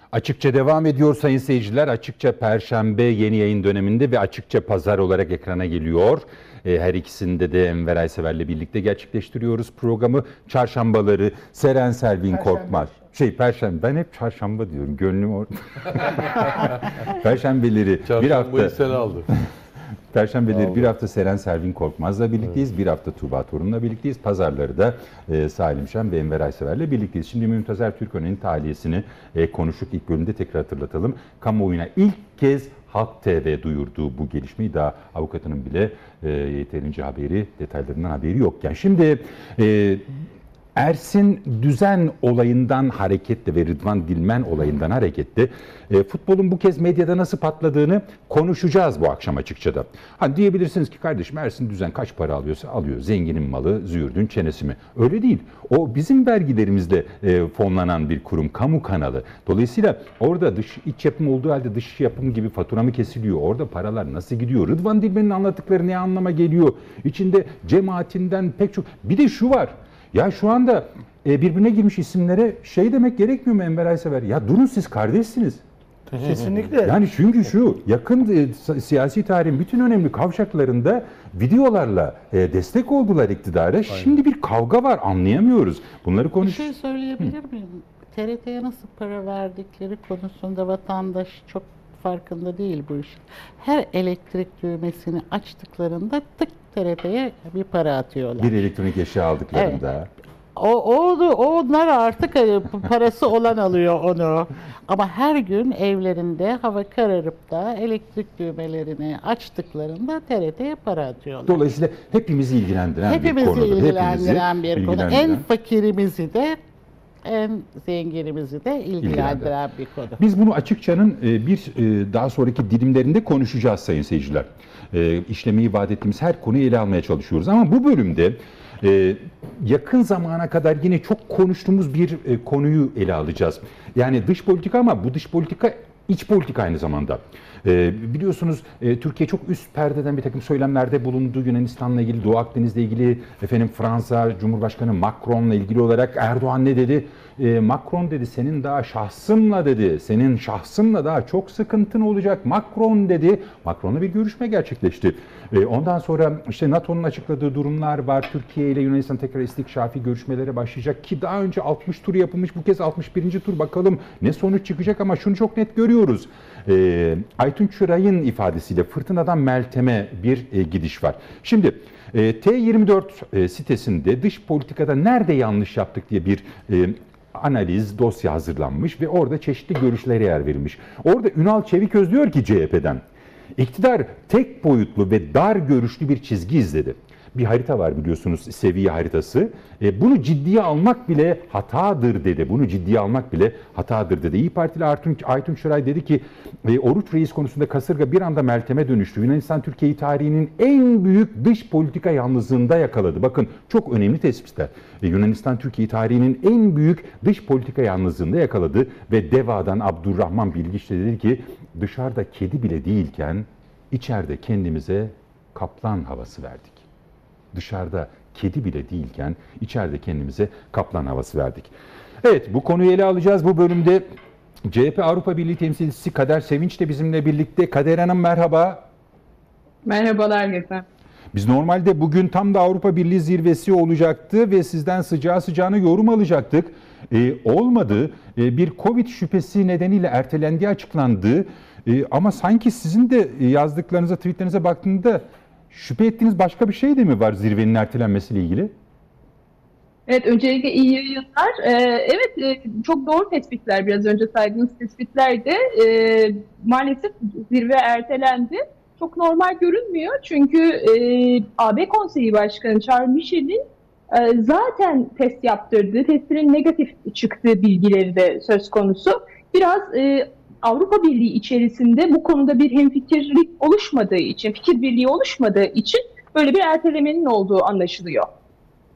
Açıkça devam ediyor sayın seyirciler. Açıkça Perşembe yeni yayın döneminde ve Açıkça Pazar olarak ekrana geliyor. Her ikisinde de Enver Aysever'le birlikte gerçekleştiriyoruz programı. Çarşambaları Seren Selvin Korkmaz. Perşembe. Ben hep çarşamba diyorum. Gönlüm orada. Perşembeleri bir hafta. Sen aldın. Perşembeleri bir hafta Seren Selvin Korkmaz'la birlikteyiz. Bir hafta Tuğba Torun'la birlikteyiz. Pazarları da Salim Şen ve Enver Aysever'le birlikteyiz. Şimdi Mümtazer Türkören'in tahliyesini konuştuk. İlk bölümde tekrar hatırlatalım. Kamuoyuna ilk kez Halk TV duyurduğu bu gelişmeyi, daha avukatının bile yeterince detaylarından haberi yokken. Şimdi Ersin Düzen olayından hareketle ve Rıdvan Dilmen olayından hareketle futbolun bu kez medyada nasıl patladığını konuşacağız bu akşam Açıkça'da. Hani diyebilirsiniz ki kardeşim Ersin Düzen kaç para alıyorsa alıyor. Zenginin malı, züğürdün çenesi mi? Öyle değil. O bizim vergilerimizle fonlanan bir kurum, kamu kanalı. Dolayısıyla orada iç yapım olduğu halde dış yapım gibi fatura mı kesiliyor? Orada paralar nasıl gidiyor? Rıdvan Dilmen'in anlattıkları ne anlama geliyor? İçinde cemaatinden pek çok... Bir de şu var. Ya şu anda birbirine girmiş isimlere demek gerekmiyor mu Enver Aysever? Ya durun, siz kardeşsiniz. Kesinlikle. Yani çünkü şu yakın siyasi tarihin bütün önemli kavşaklarında videolarla destek oldular iktidara. Aynen. Şimdi bir kavga var, anlayamıyoruz. Bunları Bir şey söyleyebilir miyim? TRT'ye nasıl para verdikleri konusunda vatandaş çok farkında değil bu işin. Her elektrik düğmesini açtıklarında tık TRT'ye bir para atıyorlar. Bir elektronik eşya aldıklarında. Evet. Onlar artık parası olan alıyor onu. Ama her gün evlerinde hava kararıp da elektrik düğmelerini açtıklarında TRT'ye para atıyorlar. Dolayısıyla hepimizi ilgilendiren bir konudur. ilgilendiren bir konu. En fakirimizi de en zenginimizi de ilgilendiren bir konu. Biz bunu Açıkça'nın daha sonraki dilimlerinde konuşacağız sayın seyirciler. İşlemeyi vaat ettiğimiz her konuyu ele almaya çalışıyoruz. Ama bu bölümde yakın zamana kadar yine çok konuştuğumuz bir konuyu ele alacağız. Yani dış politika, ama bu dış politika iç politika aynı zamanda. Biliyorsunuz Türkiye çok üst perdeden bir takım söylemlerde bulundu. Yunanistan'la ilgili, Doğu Akdeniz'le ilgili, Fransa Cumhurbaşkanı Macron'la ilgili olarak Erdoğan ne dedi? Macron dedi, senin daha şahsımla dedi, senin şahsımla daha çok sıkıntın olacak. Macron dedi. Macron'la bir görüşme gerçekleşti. Ondan sonra NATO'nun açıkladığı durumlar var. Türkiye ile Yunanistan tekrar istikşafi görüşmelere başlayacak ki daha önce 60 tur yapılmış, bu kez 61. tur, bakalım ne sonuç çıkacak, ama şunu çok net görüyoruz. Aytunç Çıray'ın ifadesiyle fırtınadan Meltem'e bir gidiş var. Şimdi T24 sitesinde dış politikada nerede yanlış yaptık diye bir analiz, dosya hazırlanmış ve orada çeşitli görüşlere yer verilmiş. Orada Ünal Çeviköz diyor ki CHP'den, iktidar tek boyutlu ve dar görüşlü bir çizgi izledi. Bir harita var biliyorsunuz, seviye haritası. Bunu ciddiye almak bile hatadır dedi. Bunu ciddiye almak bile hatadır dedi. İYİ Partili Aytunç Şıray dedi ki Oruç Reis konusunda kasırga bir anda Meltem'e dönüştü. Yunanistan Türkiye'yi tarihinin en büyük dış politika yalnızlığında yakaladı. Bakın çok önemli tespitler. Yunanistan Türkiye'yi tarihinin en büyük dış politika yalnızlığında yakaladı ve DEVA'dan Abdurrahman Bilgiç dedi ki dışarıda kedi bile değilken içeride kendimize kaplan havası verdik. Dışarıda kedi bile değilken içeride kendimize kaplan havası verdik. Evet, bu konuyu ele alacağız bu bölümde. CHP Avrupa Birliği temsilcisi Kader Sevinç de bizimle birlikte. Kader Hanım merhaba. Merhabalar Gökhan. Biz normalde bugün tam da Avrupa Birliği zirvesi olacaktı ve sizden sıcağı sıcağına yorum alacaktık. Olmadı. Bir Covid şüphesi nedeniyle ertelendiği açıklandı. Ama sanki sizin de yazdıklarınıza, tweetlerinize baktığımda şüphe ettiğiniz başka bir şey de mi var zirvenin ertelenmesiyle ilgili? Evet, öncelikle iyi yayınlar. Evet, çok doğru tespitler, biraz önce saydığınız tespitler de maalesef zirve ertelendi. Çok normal görünmüyor çünkü AB Konseyi Başkanı Charles Michel'in zaten test yaptırdığı, testinin negatif çıktığı bilgileri de söz konusu. Biraz Avrupa Birliği içerisinde bu konuda bir hemfikirlik oluşmadığı için, fikir birliği oluşmadığı için böyle bir ertelemenin olduğu anlaşılıyor.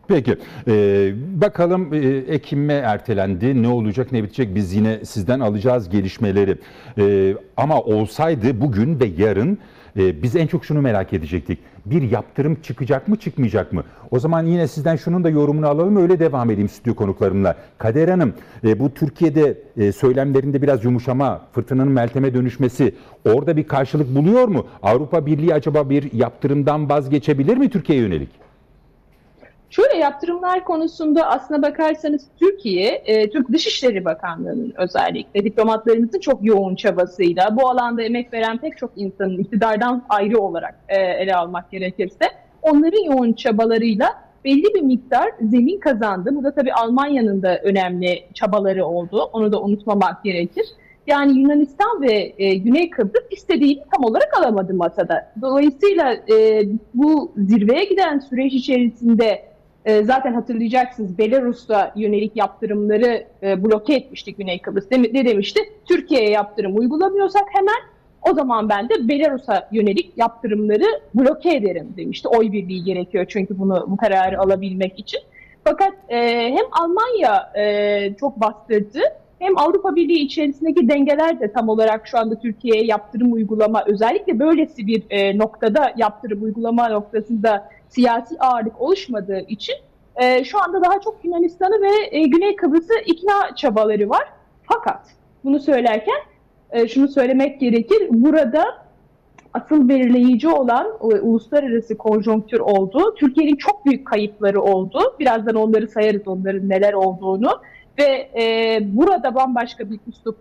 Peki, bakalım Ekim'e ertelendi. Ne olacak, ne bitecek? Biz yine sizden alacağız gelişmeleri. Ama olsaydı bugün ve yarın biz en çok şunu merak edecektik. Bir yaptırım çıkacak mı, çıkmayacak mı? O zaman yine sizden şunun da yorumunu alalım, öyle devam edeyim stüdyo konuklarımla. Kader Hanım, bu Türkiye'de söylemlerinde biraz yumuşama, fırtınanın Meltem'e dönüşmesi orada bir karşılık buluyor mu? Avrupa Birliği acaba bir yaptırımdan vazgeçebilir mi Türkiye'ye yönelik? Şöyle yaptırımlar konusunda aslına bakarsanız Türkiye, Türk Dışişleri Bakanlığı'nın özellikle diplomatlarımızın çok yoğun çabasıyla bu alanda emek veren pek çok insanın iktidardan ayrı olarak ele almak gerekirse onların yoğun çabalarıyla belli bir miktar zemin kazandı. Bu da tabii Almanya'nın da önemli çabaları oldu. Onu da unutmamak gerekir. Yani Yunanistan ve Güney Kıbrıs istediğini tam olarak alamadı masada. Dolayısıyla bu zirveye giden süreç içerisinde zaten hatırlayacaksınız Belarus'a yönelik yaptırımları bloke etmişti Güney Kıbrıs. Ne demişti? Türkiye'ye yaptırım uygulamıyorsak hemen o zaman ben de Belarus'a yönelik yaptırımları bloke ederim demişti. Oy birliği gerekiyor çünkü bu kararı alabilmek için. Fakat hem Almanya çok bastırdı hem Avrupa Birliği içerisindeki dengeler de tam olarak şu anda Türkiye'ye yaptırım uygulama, özellikle böylesi bir noktada yaptırım uygulama noktasında siyasi ağırlık oluşmadığı için şu anda daha çok Yunanistan'ı ve Güney Kıbrıs'ı ikna çabaları var. Fakat bunu söylerken şunu söylemek gerekir. Burada asıl belirleyici olan uluslararası konjonktür oldu. Türkiye'nin çok büyük kayıpları oldu. Birazdan onları sayarız, onların neler olduğunu. Ve burada bambaşka bir üslup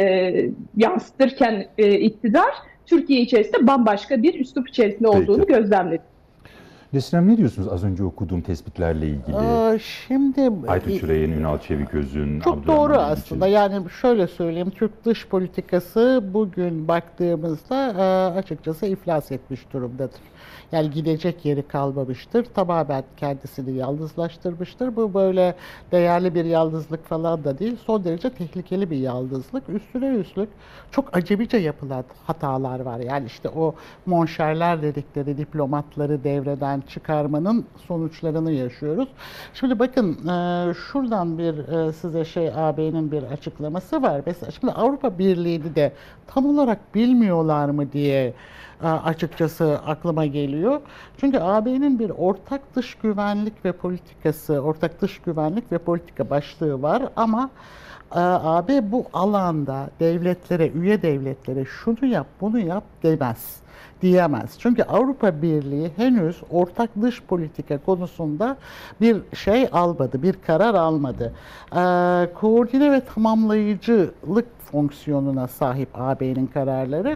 yansıtırken iktidar, Türkiye içerisinde bambaşka bir üslup içerisinde olduğunu gözlemledik. Nesrin Hanım, ne diyorsunuz az önce okuduğum tespitlerle ilgili? Şimdi Aytun Çıray'ın, Ünal Çeviköz'ün, çok doğru aslında. Yani şöyle söyleyeyim, Türk dış politikası bugün baktığımızda açıkçası iflas etmiş durumdadır. Yani gidecek yeri kalmamıştır. Tamamen kendisini yalnızlaştırmıştır. Bu böyle değerli bir yalnızlık falan da değil. Son derece tehlikeli bir yalnızlık. Üstüne üstlük çok acemice yapılan hatalar var. Yani işte o monşerler dedikleri diplomatları devreden çıkarmanın sonuçlarını yaşıyoruz. Şimdi bakın şuradan bir size AB'nin bir açıklaması var. Mesela şimdi Avrupa Birliği'ni de tam olarak bilmiyorlar mı diye açıkçası aklıma geliyor. Çünkü AB'nin bir ortak dış güvenlik ve politikası, ortak dış güvenlik ve politika başlığı var ama AB bu alanda devletlere, üye devletlere şunu yap, bunu yap diyemez. Çünkü Avrupa Birliği henüz ortak dış politika konusunda bir almadı, bir karar almadı. Koordine ve tamamlayıcılık fonksiyonuna sahip AB'nin kararları.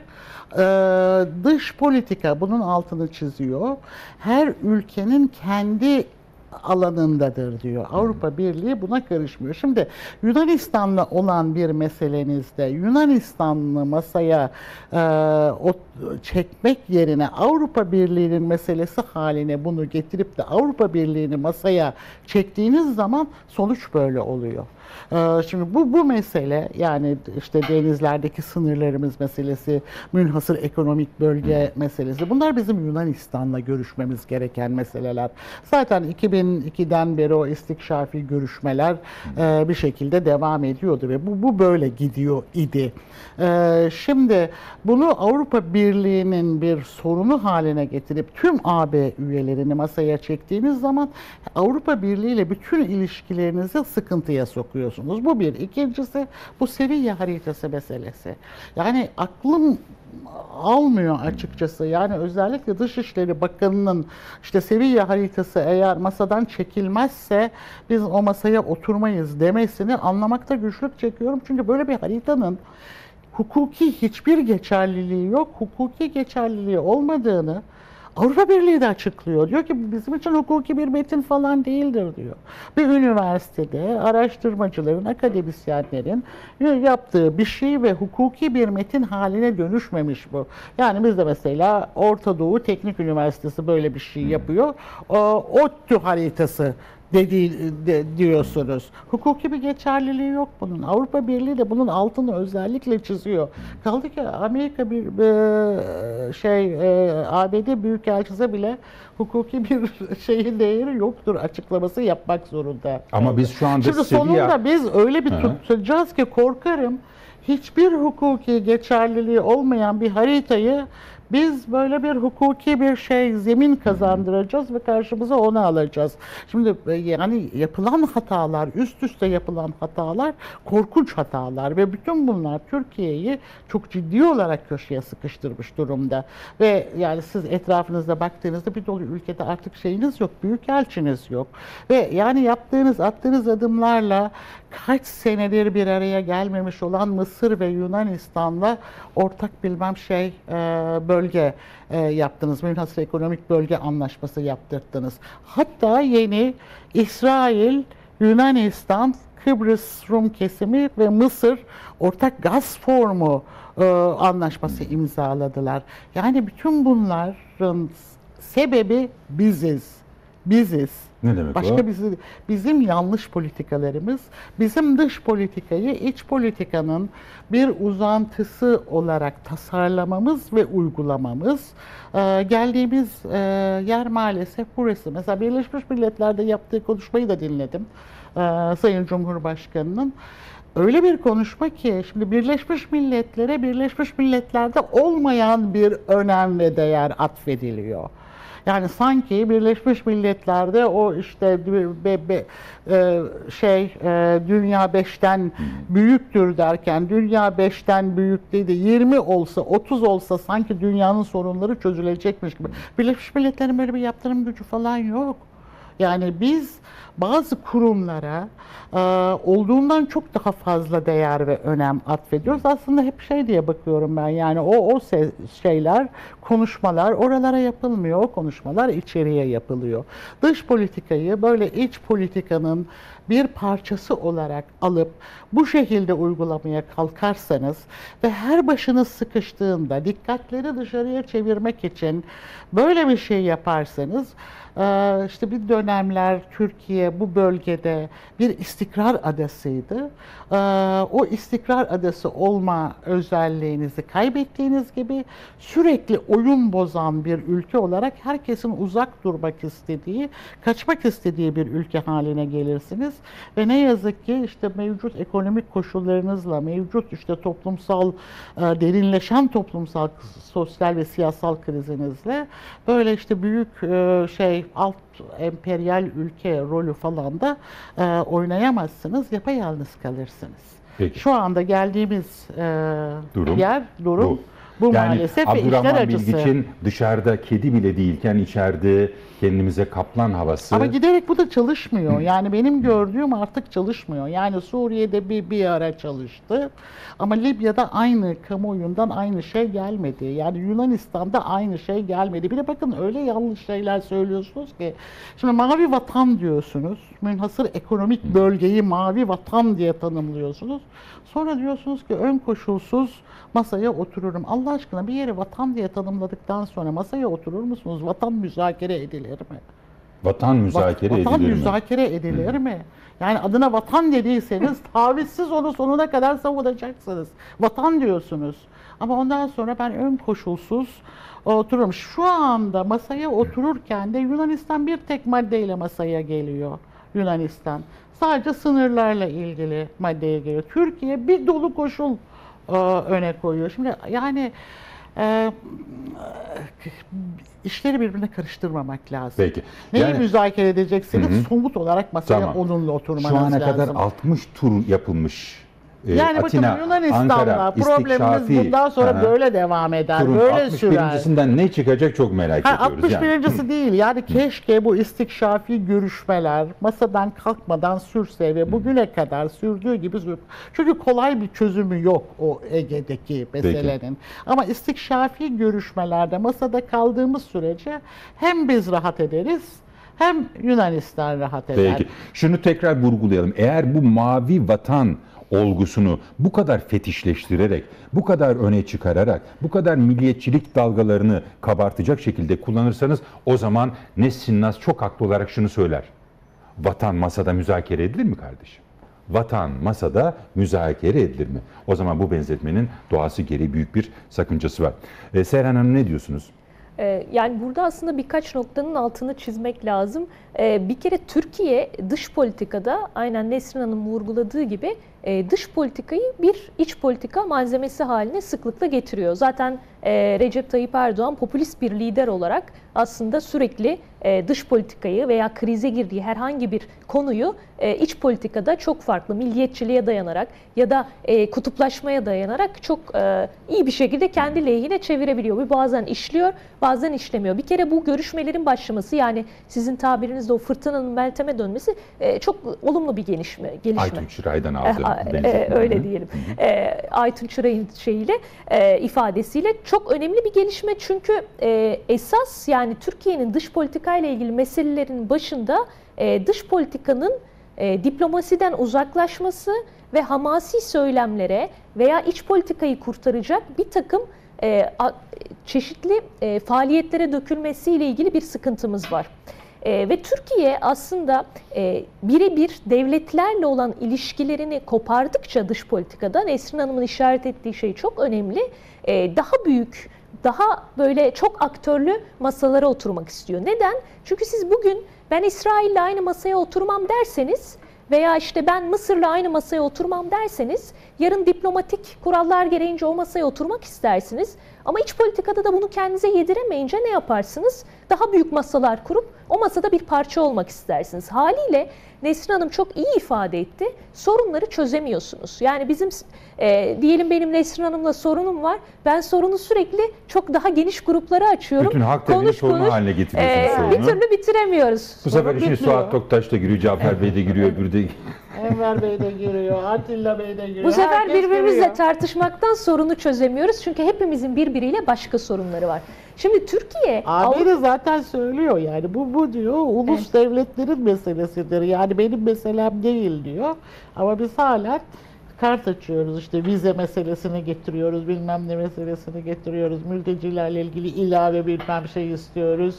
Dış politika bunun altını çiziyor. Her ülkenin kendi alanındadır diyor. Avrupa Birliği buna karışmıyor. Şimdi Yunanistan'la olan bir meselenizde Yunanistanlı masaya çekmek yerine Avrupa Birliği'nin meselesi haline bunu getirip de Avrupa Birliği'ni masaya çektiğiniz zaman sonuç böyle oluyor. Şimdi bu mesele, yani işte denizlerdeki sınırlarımız meselesi, münhasır ekonomik bölge meselesi, bunlar bizim Yunanistan'la görüşmemiz gereken meseleler. Zaten 2002'den beri o istikşafi görüşmeler bir şekilde devam ediyordu ve bu böyle gidiyor idi. Şimdi bunu Avrupa Birliği'nin bir sorunu haline getirip tüm AB üyelerini masaya çektiğiniz zaman Avrupa Birliği ile bütün ilişkilerinizi sıkıntıya sokuyorsunuz. Bu bir. İkincisi bu seviye haritası meselesi. Yani aklım almıyor açıkçası. Yani özellikle Dışişleri Bakanı'nın işte seviye haritası eğer masadan çekilmezse biz o masaya oturmayız demesini anlamakta güçlük çekiyorum. Çünkü böyle bir haritanın hukuki hiçbir geçerliliği yok. Hukuki geçerliliği olmadığını Avrupa Birliği de açıklıyor. Diyor ki bizim için hukuki bir metin falan değildir diyor. Bir üniversitede araştırmacıların, akademisyenlerin yaptığı bir şey ve hukuki bir metin haline dönüşmemiş bu. Yani biz de mesela Orta Doğu Teknik Üniversitesi böyle bir şey yapıyor. ODTÜ haritası diyorsunuz. Hukuki bir geçerliliği yok bunun. Avrupa Birliği de bunun altını özellikle çiziyor. Kaldı ki Amerika ABD Büyükelçisi bile hukuki bir şeyin değeri yoktur açıklaması yapmak zorunda. Ama biz şu anda Şimdi sonunda biz öyle bir tutacağız ki korkarım hiçbir hukuki geçerliliği olmayan bir haritayı biz böyle bir hukuki bir zemin kazandıracağız ve karşımıza onu alacağız. Şimdi yani yapılan hatalar, üst üste yapılan hatalar korkunç hatalar ve bütün bunlar Türkiye'yi çok ciddi olarak köşeye sıkıştırmış durumda. Ve yani siz etrafınızda baktığınızda bir dolu ülkede artık şeyiniz yok, büyükelçiniz yok. Ve yani attığınız adımlarla kaç senedir bir araya gelmemiş olan Mısır ve Yunanistan'la ortak bölge yaptınız. Münhasır Ekonomik Bölge Anlaşması yaptırttınız. Hatta yeni İsrail, Yunanistan, Kıbrıs Rum kesimi ve Mısır ortak gaz formu anlaşması imzaladılar. Yani bütün bunların sebebi biziz. Ne demek Başka o? bizim yanlış politikalarımız, bizim dış politikayı iç politikanın bir uzantısı olarak tasarlamamız ve uygulamamız. Geldiğimiz yer maalesef burası. Mesela Birleşmiş Milletler'de yaptığı konuşmayı da dinledim Sayın Cumhurbaşkanı'nın. Öyle bir konuşma ki şimdi Birleşmiş Milletler'de olmayan bir önem ve değer atfediliyor. Yani sanki Birleşmiş Milletler'de o işte dünya 5'ten büyüktür derken dünya 5'ten büyük değil de 20 olsa 30 olsa sanki dünyanın sorunları çözülecekmiş gibi. Birleşmiş Milletler'in böyle bir yaptırım gücü falan yok. Yani biz bazı kurumlara olduğundan çok daha fazla değer ve önem atfediyoruz. Aslında hep diye bakıyorum ben, yani o şeyler, konuşmalar oralara yapılmıyor, o konuşmalar içeriye yapılıyor. Dış politikayı böyle iç politikanın bir parçası olarak alıp bu şekilde uygulamaya kalkarsanız ve her başınız sıkıştığında dikkatleri dışarıya çevirmek için böyle bir şey yaparsanız, işte bir dönemler Türkiye bu bölgede bir istikrar adasıydı. O istikrar adası olma özelliğinizi kaybettiğiniz gibi sürekli oyun bozan bir ülke olarak herkesin uzak durmak istediği, kaçmak istediği bir ülke haline gelirsiniz. Ve ne yazık ki işte mevcut ekonomik koşullarınızla, mevcut işte toplumsal, derinleşen toplumsal, sosyal ve siyasal krizinizle böyle işte büyük alt emperyal ülke rolü falan da oynayamazsınız, yapayalnız kalırsınız. Peki. Şu anda geldiğimiz durum bu yani maalesef ve işler Abdurrahman acısı. Bilgiç'in dışarıda kedi bile değilken içeride kendimize kaplan havası. Ama giderek bu da çalışmıyor. Yani benim gördüğüm artık çalışmıyor. Yani Suriye'de bir ara çalıştı. Ama Libya'da aynı kamuoyundan aynı şey gelmedi. Yani Yunanistan'da aynı şey gelmedi. Bir de bakın öyle yanlış şeyler söylüyorsunuz ki. Şimdi mavi vatan diyorsunuz. Münhasır ekonomik bölgeyi mavi vatan diye tanımlıyorsunuz. Sonra diyorsunuz ki ön koşulsuz masaya otururum. Allah aşkına bir yeri vatan diye tanımladıktan sonra masaya oturur musunuz? Vatan müzakere edilir mi? Vatan müzakere edilir mi? Vatan müzakere edilir mi? Yani adına vatan dediyseniz tavizsiz onu sonuna kadar savunacaksınız. Vatan diyorsunuz. Ama ondan sonra ben ön koşulsuz otururum. Şu anda masaya otururken de Yunanistan bir tek maddeyle masaya geliyor. Yunanistan. Sadece sınırlarla ilgili maddeye geliyor. Türkiye bir dolu koşul öne koyuyor. Şimdi yani işleri birbirine karıştırmamak lazım. Peki. Neyi Yani, müzakere edeceksiniz? Somut olarak masaya Tamam. onunla oturmanız Şu ana lazım. kadar 60 tur yapılmış. Yani Atina, bakın Yunanistan'la Ankara, problemimiz istikşafi, bundan sonra böyle devam eder, turun böyle sürer. 61.sinden ne çıkacak çok merak ediyoruz. 61.si değil, yani keşke bu istikşafi görüşmeler masadan kalkmadan sürse ve bugüne kadar sürdüğü gibi çünkü kolay bir çözümü yok o Ege'deki meselenin. Ama istikşafi görüşmelerde masada kaldığımız sürece hem biz rahat ederiz, hem Yunanistan rahat eder. Peki. Şunu tekrar vurgulayalım. Eğer bu mavi vatan olgusunu bu kadar fetişleştirerek, bu kadar öne çıkararak, bu kadar milliyetçilik dalgalarını kabartacak şekilde kullanırsanız o zaman Nesrin Naz çok haklı olarak şunu söyler. Vatan masada müzakere edilir mi kardeşim? Vatan masada müzakere edilir mi? O zaman bu benzetmenin doğası gereği büyük bir sakıncası var. Seyhan Hanım ne diyorsunuz? Yani burada aslında birkaç noktanın altını çizmek lazım. Bir kere Türkiye dış politikada aynen Nesrin Hanım vurguladığı gibi dış politikayı bir iç politika malzemesi haline sıklıkla getiriyor. Zaten Recep Tayyip Erdoğan popülist bir lider olarak aslında sürekli dış politikayı veya krize girdiği herhangi bir konuyu iç politikada çok farklı milliyetçiliğe dayanarak ya da kutuplaşmaya dayanarak çok iyi bir şekilde kendi lehine çevirebiliyor. Bu bazen işliyor, bazen işlemiyor. Bir kere bu görüşmelerin başlaması, yani sizin tabirinizde o fırtınanın Meltem'e dönmesi çok olumlu bir gelişme. Aytun Çıray'dan aldı. Öyle diyelim. Aytun Çıray'ın ifadesiyle çok önemli bir gelişme, çünkü esas yani Türkiye'nin dış politikayla ilgili meselelerin başında dış politikanın diplomasiden uzaklaşması ve hamasi söylemlere veya iç politikayı kurtaracak bir takım çeşitli faaliyetlere dökülmesiyle ilgili bir sıkıntımız var. Ve Türkiye aslında birebir devletlerle olan ilişkilerini kopardıkça dış politikada, Nesrin Hanım'ın işaret ettiği şey çok önemli, daha büyük, daha böyle çok aktörlü masalara oturmak istiyor. Neden? Çünkü siz bugün ben İsrail'le aynı masaya oturmam derseniz veya işte ben Mısır'la aynı masaya oturmam derseniz yarın diplomatik kurallar gereğince o masaya oturmak istersiniz. Ama iç politikada da bunu kendinize yediremeyince ne yaparsınız? Daha büyük masalar kurup o masada bir parça olmak istersiniz. Haliyle Nesrin Hanım çok iyi ifade etti. Sorunları çözemiyorsunuz. Yani bizim diyelim benim Nesrin Hanım'la sorunum var. Ben sorunu sürekli çok daha geniş gruplara açıyorum. Bütün halk devrini sorunu haline getiriyorsunuz sorunu. Bir türlü bitiremiyoruz. Bu sefer işin Suat Toktaş da giriyor, Cafer Bey de giriyor, öbürü de... Enver Bey de giriyor, Atilla Bey de giriyor. Bu sefer herkes birbirimizle giriyor. tartışmaktan sorunu çözemiyoruz. Çünkü hepimizin birbiriyle başka sorunları var. Şimdi Türkiye... Abi de zaten söylüyor yani bu diyor ulus devletlerin meselesidir. Yani benim meselem değil diyor. Ama biz hala kart açıyoruz, işte vize meselesini getiriyoruz, bilmem ne meselesini getiriyoruz, mültecilerle ilgili ilave bilmem şey istiyoruz.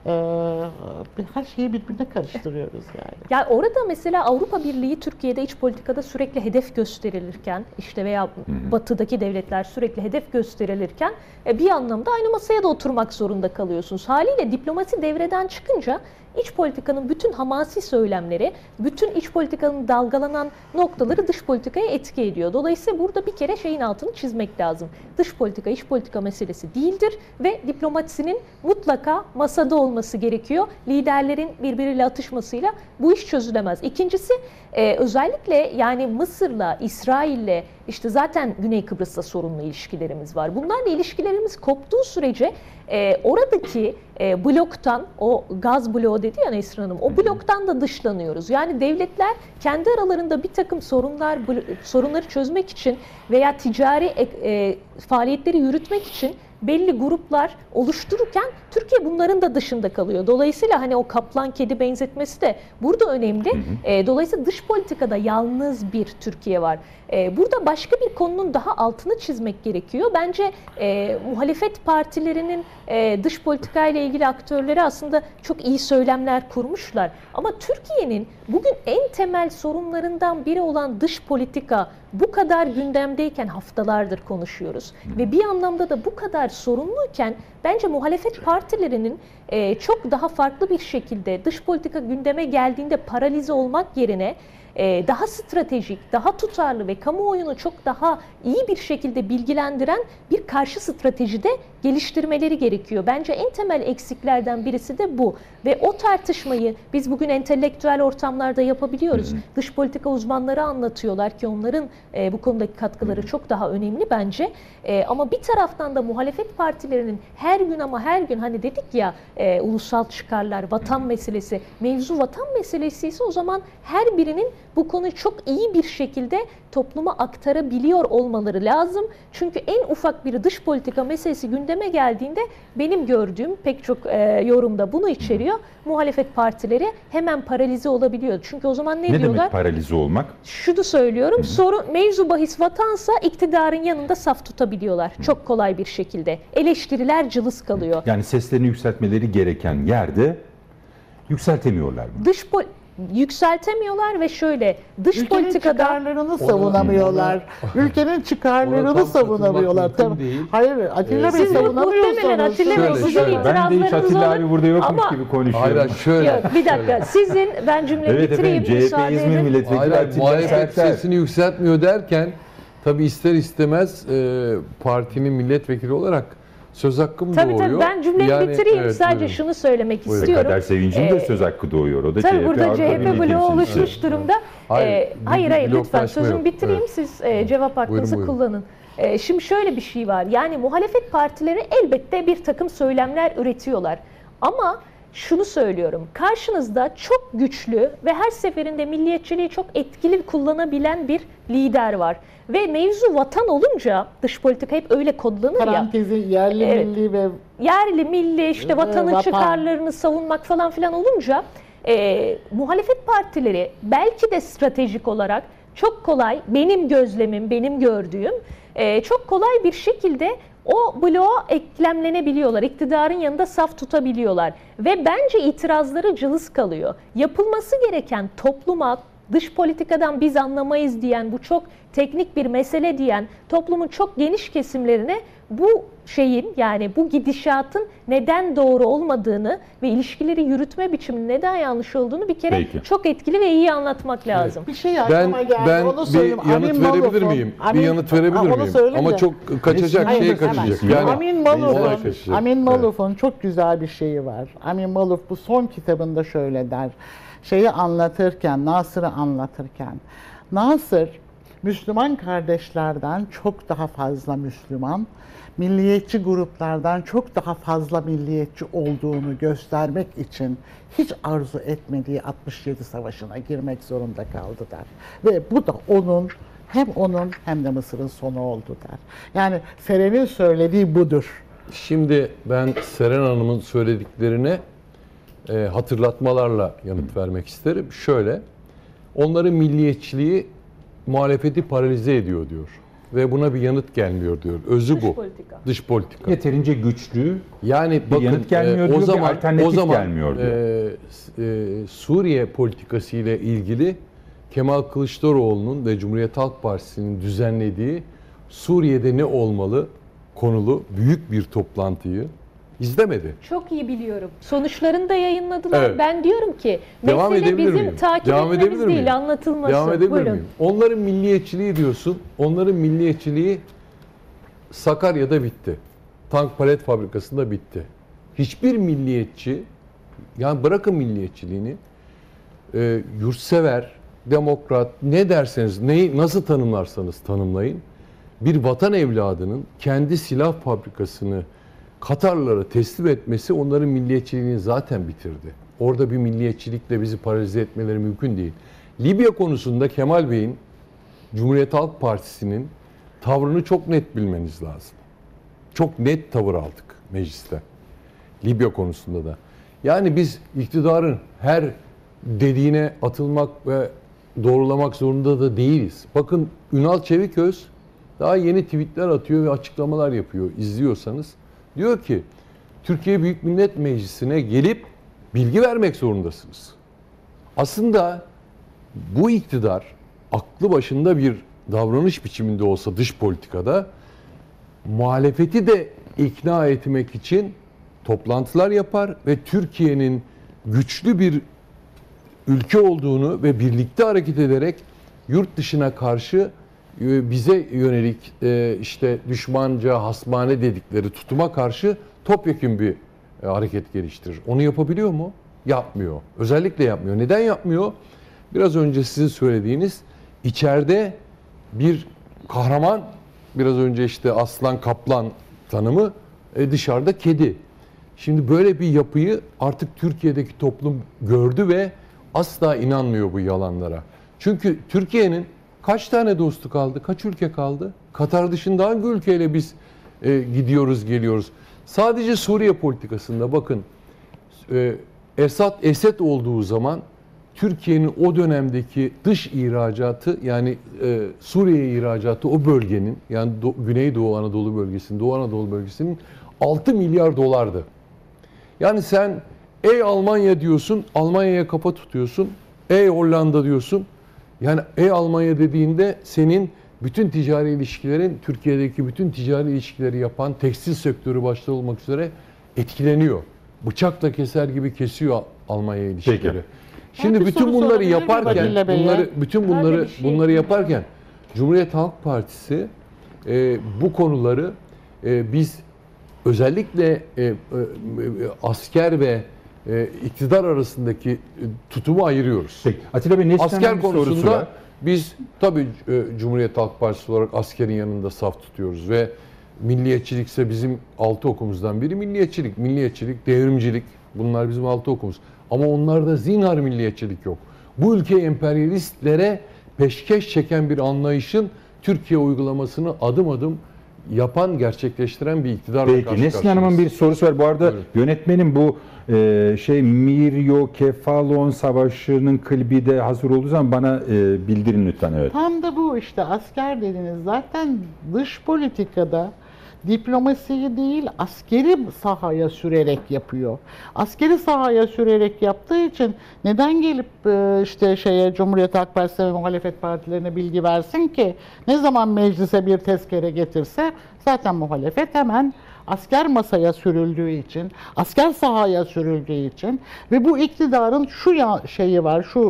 Her şeyi birbirine karıştırıyoruz yani. Yani orada mesela Avrupa Birliği Türkiye'de iç politikada sürekli hedef gösterilirken, işte veya batıdaki devletler sürekli hedef gösterilirken bir anlamda aynı masaya da oturmak zorunda kalıyorsunuz. Haliyle diplomasi devreden çıkınca iç politikanın bütün hamasi söylemleri, bütün iç politikanın dalgalanan noktaları dış politikaya etki ediyor. Dolayısıyla burada bir kere şeyin altını çizmek lazım. Dış politika, iç politika meselesi değildir ve diplomasinin mutlaka masada olması gerekiyor. Liderlerin birbiriyle atışmasıyla bu iş çözülemez. İkincisi özellikle yani Mısır'la, İsrail'le, işte zaten Güney Kıbrıs'la sorunlu ilişkilerimiz var. Bunlarla ilişkilerimiz koptuğu sürece oradaki bloktan, o gaz bloğu dedi ya Nesrin Hanım, o bloktan da dışlanıyoruz. Yani devletler kendi aralarında bir takım sorunları çözmek için veya ticari faaliyetleri yürütmek için belli gruplar oluştururken Türkiye bunların da dışında kalıyor. Dolayısıyla hani o kaplan kedi benzetmesi de burada önemli. Dolayısıyla dış politikada yalnız bir Türkiye var. Burada başka bir konunun daha altını çizmek gerekiyor. Bence muhalefet partilerinin dış politika ile ilgili aktörleri aslında çok iyi söylemler kurmuşlar. Ama Türkiye'nin bugün en temel sorunlarından biri olan dış politika bu kadar gündemdeyken haftalardır konuşuyoruz. Ve bir anlamda da bu kadar sorunluyken bence muhalefet partilerinin çok daha farklı bir şekilde dış politika gündeme geldiğinde paralize olmak yerine daha stratejik, daha tutarlı ve kamuoyunu çok daha iyi bir şekilde bilgilendiren bir karşı stratejide geliştirmeleri gerekiyor. Bence en temel eksiklerden birisi de bu. Ve o tartışmayı biz bugün entelektüel ortamlarda yapabiliyoruz. Dış politika uzmanları anlatıyorlar ki onların bu konudaki katkıları çok daha önemli bence. Ama bir taraftan da muhalefet partilerinin her gün hani dedik ya ulusal çıkarlar, vatan meselesi, mevzu vatan meselesi ise o zaman her birinin bu konuyu çok iyi bir şekilde topluma aktarabiliyor olmaları lazım. Çünkü en ufak bir dış politika meselesi gündeme geldiğinde benim gördüğüm pek çok yorumda bunu içeriyor. Muhalefet partileri hemen paralize olabiliyor. Çünkü o zaman ne diyorlar? Ne demek paralize olmak? Şunu söylüyorum. Mevzu bahis vatansa iktidarın yanında saf tutabiliyorlar. Çok kolay bir şekilde. Eleştiriler cılız kalıyor. Yani seslerini yükseltmeleri gereken yerde yükseltemiyorlar mı? yükseltemiyorlar ve şöyle dış Ülkenin politikada çıkarlarını savunamıyorlar. Ülkenin çıkarlarını savunamıyorlar. mümkün değil. Hayır, Atilla Bey siz muhtemelen savunamıyorsunuz. Atilla Bey Şöyle, sizin şöyle. Ben de hiç itirazlarınız Atilla olur. abi burada yokmuş Ama- gibi konuşuyorum. Hayır, şöyle. Yok, bir dakika. Sizin ben cümleyi Evet bitireyim efendim, müsaade CHP İzmir edin. Milletvekili Hayır, Atilla muhalefet Serter. sesini yükseltmiyor derken tabii ister istemez partinin milletvekili olarak söz hakkım Tabii doğuyor. tabii ben cümleyi bitireyim. evet, Sadece buyurun. şunu söylemek Buyurun. istiyorum. Kader Sevinç'in de söz hakkı doğuyor. O da Tabii CHP burada Avrupa CHP Birliği bloğu temsilcisi. oluşmuş durumda. Hayır, Hayır bir hayır lütfen bloklaşma sözümü yok. bitireyim, Evet. siz cevap hakkınızı Buyurun. kullanın. Şimdi şöyle bir şey var. Yani muhalefet partileri elbette bir takım söylemler üretiyorlar. Ama şunu söylüyorum. Karşınızda çok güçlü ve her seferinde milliyetçiliği çok etkili kullanabilen bir lider var. Ve mevzu vatan olunca dış politika hep öyle kodlanır ya. Parantezi yerli, Evet. milli ve Yerli, milli, işte vatanın vatan. çıkarlarını savunmak falan filan olunca muhalefet partileri belki de stratejik olarak çok kolay, benim gözlemim, benim gördüğüm çok kolay bir şekilde o bloğa eklemlenebiliyorlar. İktidarın yanında saf tutabiliyorlar. Ve bence itirazları cılız kalıyor. Yapılması gereken topluma, dış politikadan biz anlamayız diyen, bu çok teknik bir mesele diyen toplumun çok geniş kesimlerine bu şeyin, yani bu gidişatın neden doğru olmadığını ve ilişkileri yürütme biçiminin neden yanlış olduğunu bir kere Peki. çok etkili ve iyi anlatmak lazım. bir şey aklıma geldi. Ben onu bir söyleyeyim. yanıt Amin verebilir Maluf'un- miyim? Amin- Bir yanıt verebilir onu miyim? söyleyeyim Ama de. çok kaçacak, Hayır, şeye hemen. kaçacak. Yani- Yani Amin olay Maluf'un, kaçacak. Amin Maluf'un çok güzel bir şeyi var. Amin Maluf bu son kitabında şöyle der. Şeyi anlatırken, Nasır'ı anlatırken. Nasır, Müslüman kardeşlerden çok daha fazla Müslüman, milliyetçi gruplardan çok daha fazla milliyetçi olduğunu göstermek için hiç arzu etmediği 67 Savaşı'na girmek zorunda kaldı der. Ve bu da onun hem de Mısır'ın sonu oldu der. Yani Seren'in söylediği budur. Şimdi ben Seren Hanım'ın söylediklerine hatırlatmalarla yanıt vermek isterim. Şöyle, onların milliyetçiliği muhalefeti paralize ediyor diyor. Ve buna bir yanıt gelmiyor diyor. Özü Dış bu. politika. Dış politika. Yeterince güçlü. Yani Bir yanıt gelmiyor diyor, bir alternatif gelmiyor Suriye politikası ile ilgili Kemal Kılıçdaroğlu'nun ve Cumhuriyet Halk Partisi'nin düzenlediği Suriye'de ne olmalı konulu büyük bir toplantıyı izlemedi. Çok iyi biliyorum. Sonuçlarını da yayınladılar. Evet. Ben diyorum ki Devam mesele edebilir bizim miyim? takip Devam etmemiz edebilir miyim? değil, anlatılması. Devam edebilir Buyurun. miyim? Onların milliyetçiliği diyorsun. Onların milliyetçiliği Sakarya'da bitti. Tank palet fabrikasında bitti. Hiçbir milliyetçi, yani bırakın milliyetçiliğini, yurtsever, demokrat, ne derseniz, neyi nasıl tanımlarsanız tanımlayın, bir vatan evladının kendi silah fabrikasını Katarlara teslim etmesi onların milliyetçiliğini zaten bitirdi. Orada bir milliyetçilikle bizi paralize etmeleri mümkün değil. Libya konusunda Kemal Bey'in, Cumhuriyet Halk Partisi'nin tavrını çok net bilmeniz lazım. Çok net tavır aldık mecliste. Libya konusunda da. Yani biz iktidarın her dediğine atılmak ve doğrulamak zorunda da değiliz. Bakın Ünal Çeviköz daha yeni tweetler atıyor ve açıklamalar yapıyor. İzliyorsanız diyor ki Türkiye Büyük Millet Meclisi'ne gelip bilgi vermek zorundasınız. Aslında bu iktidar aklı başında bir davranış biçiminde olsa dış politikada muhalefeti de ikna etmek için toplantılar yapar ve Türkiye'nin güçlü bir ülke olduğunu ve birlikte hareket ederek yurt dışına karşı bize yönelik işte düşmanca, hasmane dedikleri tutuma karşı topyekün bir hareket geliştirir. Onu yapabiliyor mu? Yapmıyor. Özellikle yapmıyor. Neden yapmıyor? Biraz önce sizin söylediğiniz içeride bir kahraman, biraz önce işte aslan kaplan tanımı, dışarıda kedi. Şimdi böyle bir yapıyı artık Türkiye'deki toplum gördü ve asla inanmıyor bu yalanlara. Çünkü Türkiye'nin kaç tane dostu kaldı? Kaç ülke kaldı? Katar dışında hangi ülkeyle biz gidiyoruz, geliyoruz? Sadece Suriye politikasında bakın, Esad olduğu zaman Türkiye'nin o dönemdeki dış ihracatı, yani Suriye ihracatı o bölgenin, yani Güneydoğu Anadolu bölgesinin, Doğu Anadolu bölgesinin 6 milyar dolardı. Yani sen ey Almanya diyorsun, Almanya'ya kafa tutuyorsun. Ey Hollanda diyorsun. Yani ey Almanya dediğinde senin bütün ticari ilişkilerin, Türkiye'deki bütün ticari ilişkileri yapan tekstil sektörü başta olmak üzere etkileniyor. Bıçakla keser gibi kesiyor Almanya ilişkileri. Peki. Şimdi Bir bütün soru bunları sorabilir miyim yaparken, Atilla Bey'e? bunları yaparken Cumhuriyet Halk Partisi bu konuları biz özellikle asker ve iktidar arasındaki tutumu ayırıyoruz. Peki. Atilla Bey, Neslihan'ın Asker bir sorusu konusunda var. biz tabii Cumhuriyet Halk Partisi olarak askerin yanında saf tutuyoruz ve milliyetçilikse bizim 6 okumuzdan biri milliyetçilik. Milliyetçilik, devrimcilik, bunlar bizim 6 okumuz. Ama onlarda zinhar milliyetçilik yok. Bu ülkeyi emperyalistlere peşkeş çeken bir anlayışın Türkiye uygulamasını adım adım yapan, gerçekleştiren bir iktidarla Peki, karşı Neslihan Hanım'ın karşıyayız. bir sorusu var. Bu arada Buyurun. yönetmenim bu Miryokefalon Savaşı'nın klibi de hazır olduğu zaman bana bildirin lütfen. Evet. Tam da bu işte, asker dediniz. Zaten dış politikada diplomasiyi değil, askeri sahaya sürerek yapıyor. Askeri sahaya sürerek yaptığı için neden gelip işte Cumhuriyet Halk Partisi ve muhalefet partilerine bilgi versin ki? Ne zaman meclise bir tezkere getirse zaten muhalefet hemen asker masaya sürüldüğü için, asker sahaya sürüldüğü için ve bu iktidarın şu şeyi var, şu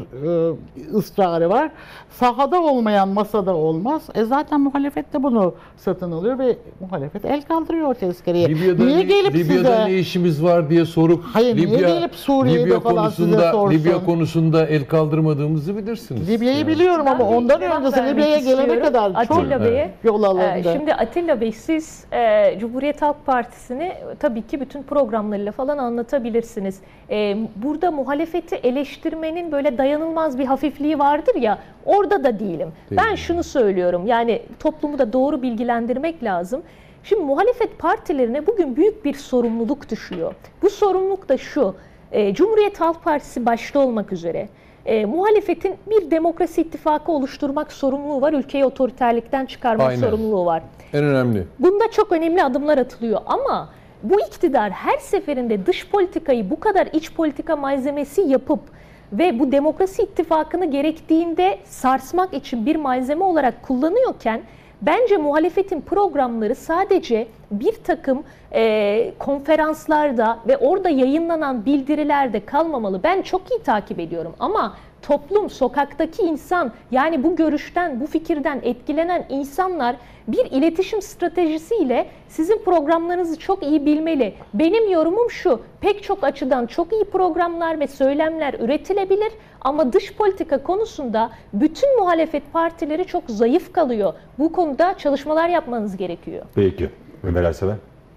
ısrarı var. Sahada olmayan masada olmaz. Zaten muhalefet de bunu satın alıyor ve muhalefet el kaldırıyor o tezkereye. Libya'da ne işimiz var diye sorup Hayır, niye gelip Suriye'de falan size sorsun? Libya konusunda el kaldırmadığımızı bilirsiniz. Libya'yı Yani. biliyorum ama Ben ondan cevap öncesi vermek Libya'ya gelene istiyorum. kadar çok Atilla Bey'e. yol alındı. Şimdi Atilla Bey, siz Cumhuriyet Halk Partisi'ni tabii ki bütün programlarıyla falan anlatabilirsiniz. Burada muhalefeti eleştirmenin böyle dayanılmaz bir hafifliği vardır ya, orada da değilim. Ben şunu söylüyorum, yani toplumu da doğru bilgilendirmek lazım. Şimdi muhalefet partilerine bugün büyük bir sorumluluk düşüyor. Bu sorumluluk da şu: Cumhuriyet Halk Partisi başta olmak üzere muhalefetin bir demokrasi ittifakı oluşturmak sorumluluğu var. Ülkeyi otoriterlikten çıkarmak Aynen. sorumluluğu var. En önemli. Bunda çok önemli adımlar atılıyor ama bu iktidar her seferinde dış politikayı bu kadar iç politika malzemesi yapıp ve bu demokrasi ittifakını gerektiğinde sarsmak için bir malzeme olarak kullanıyorken, bence muhalefetin programları sadece bir takım konferanslarda ve orada yayınlanan bildirilerde kalmamalı. Ben çok iyi takip ediyorum ama toplum, sokaktaki insan, yani bu görüşten, bu fikirden etkilenen insanlar bir iletişim stratejisiyle sizin programlarınızı çok iyi bilmeli. Benim yorumum şu: pek çok açıdan çok iyi programlar ve söylemler üretilebilir ama dış politika konusunda bütün muhalefet partileri çok zayıf kalıyor. Bu konuda çalışmalar yapmanız gerekiyor. Peki. Ömer Ersever.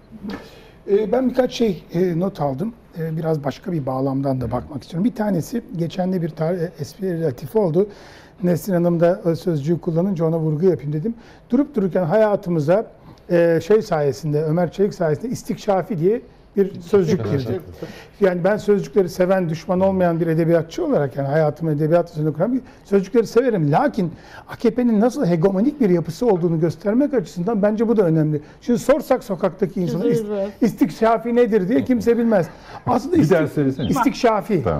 Ben birkaç şey not aldım. Biraz başka bir bağlamdan da bakmak istiyorum. Bir tanesi, geçen de bir espri latife oldu. Nesrin Hanım da sözcüğü kullanınca ona vurgu yapayım dedim. Durup dururken hayatımıza sayesinde, Ömer Çelik sayesinde istikşafi diye bir sözcük girdi. Yani ben sözcükleri seven, düşman olmayan bir edebiyatçı olarak, yani hayatımı edebiyat üzerine kuran bir sözcükleri severim. Lakin AKP'nin nasıl hegemonik bir yapısı olduğunu göstermek açısından bence bu da önemli. Şimdi sorsak sokaktaki insana istikşafi nedir diye kimse bilmez. Aslında Bir daha söylesene. istikşafi. Tamam.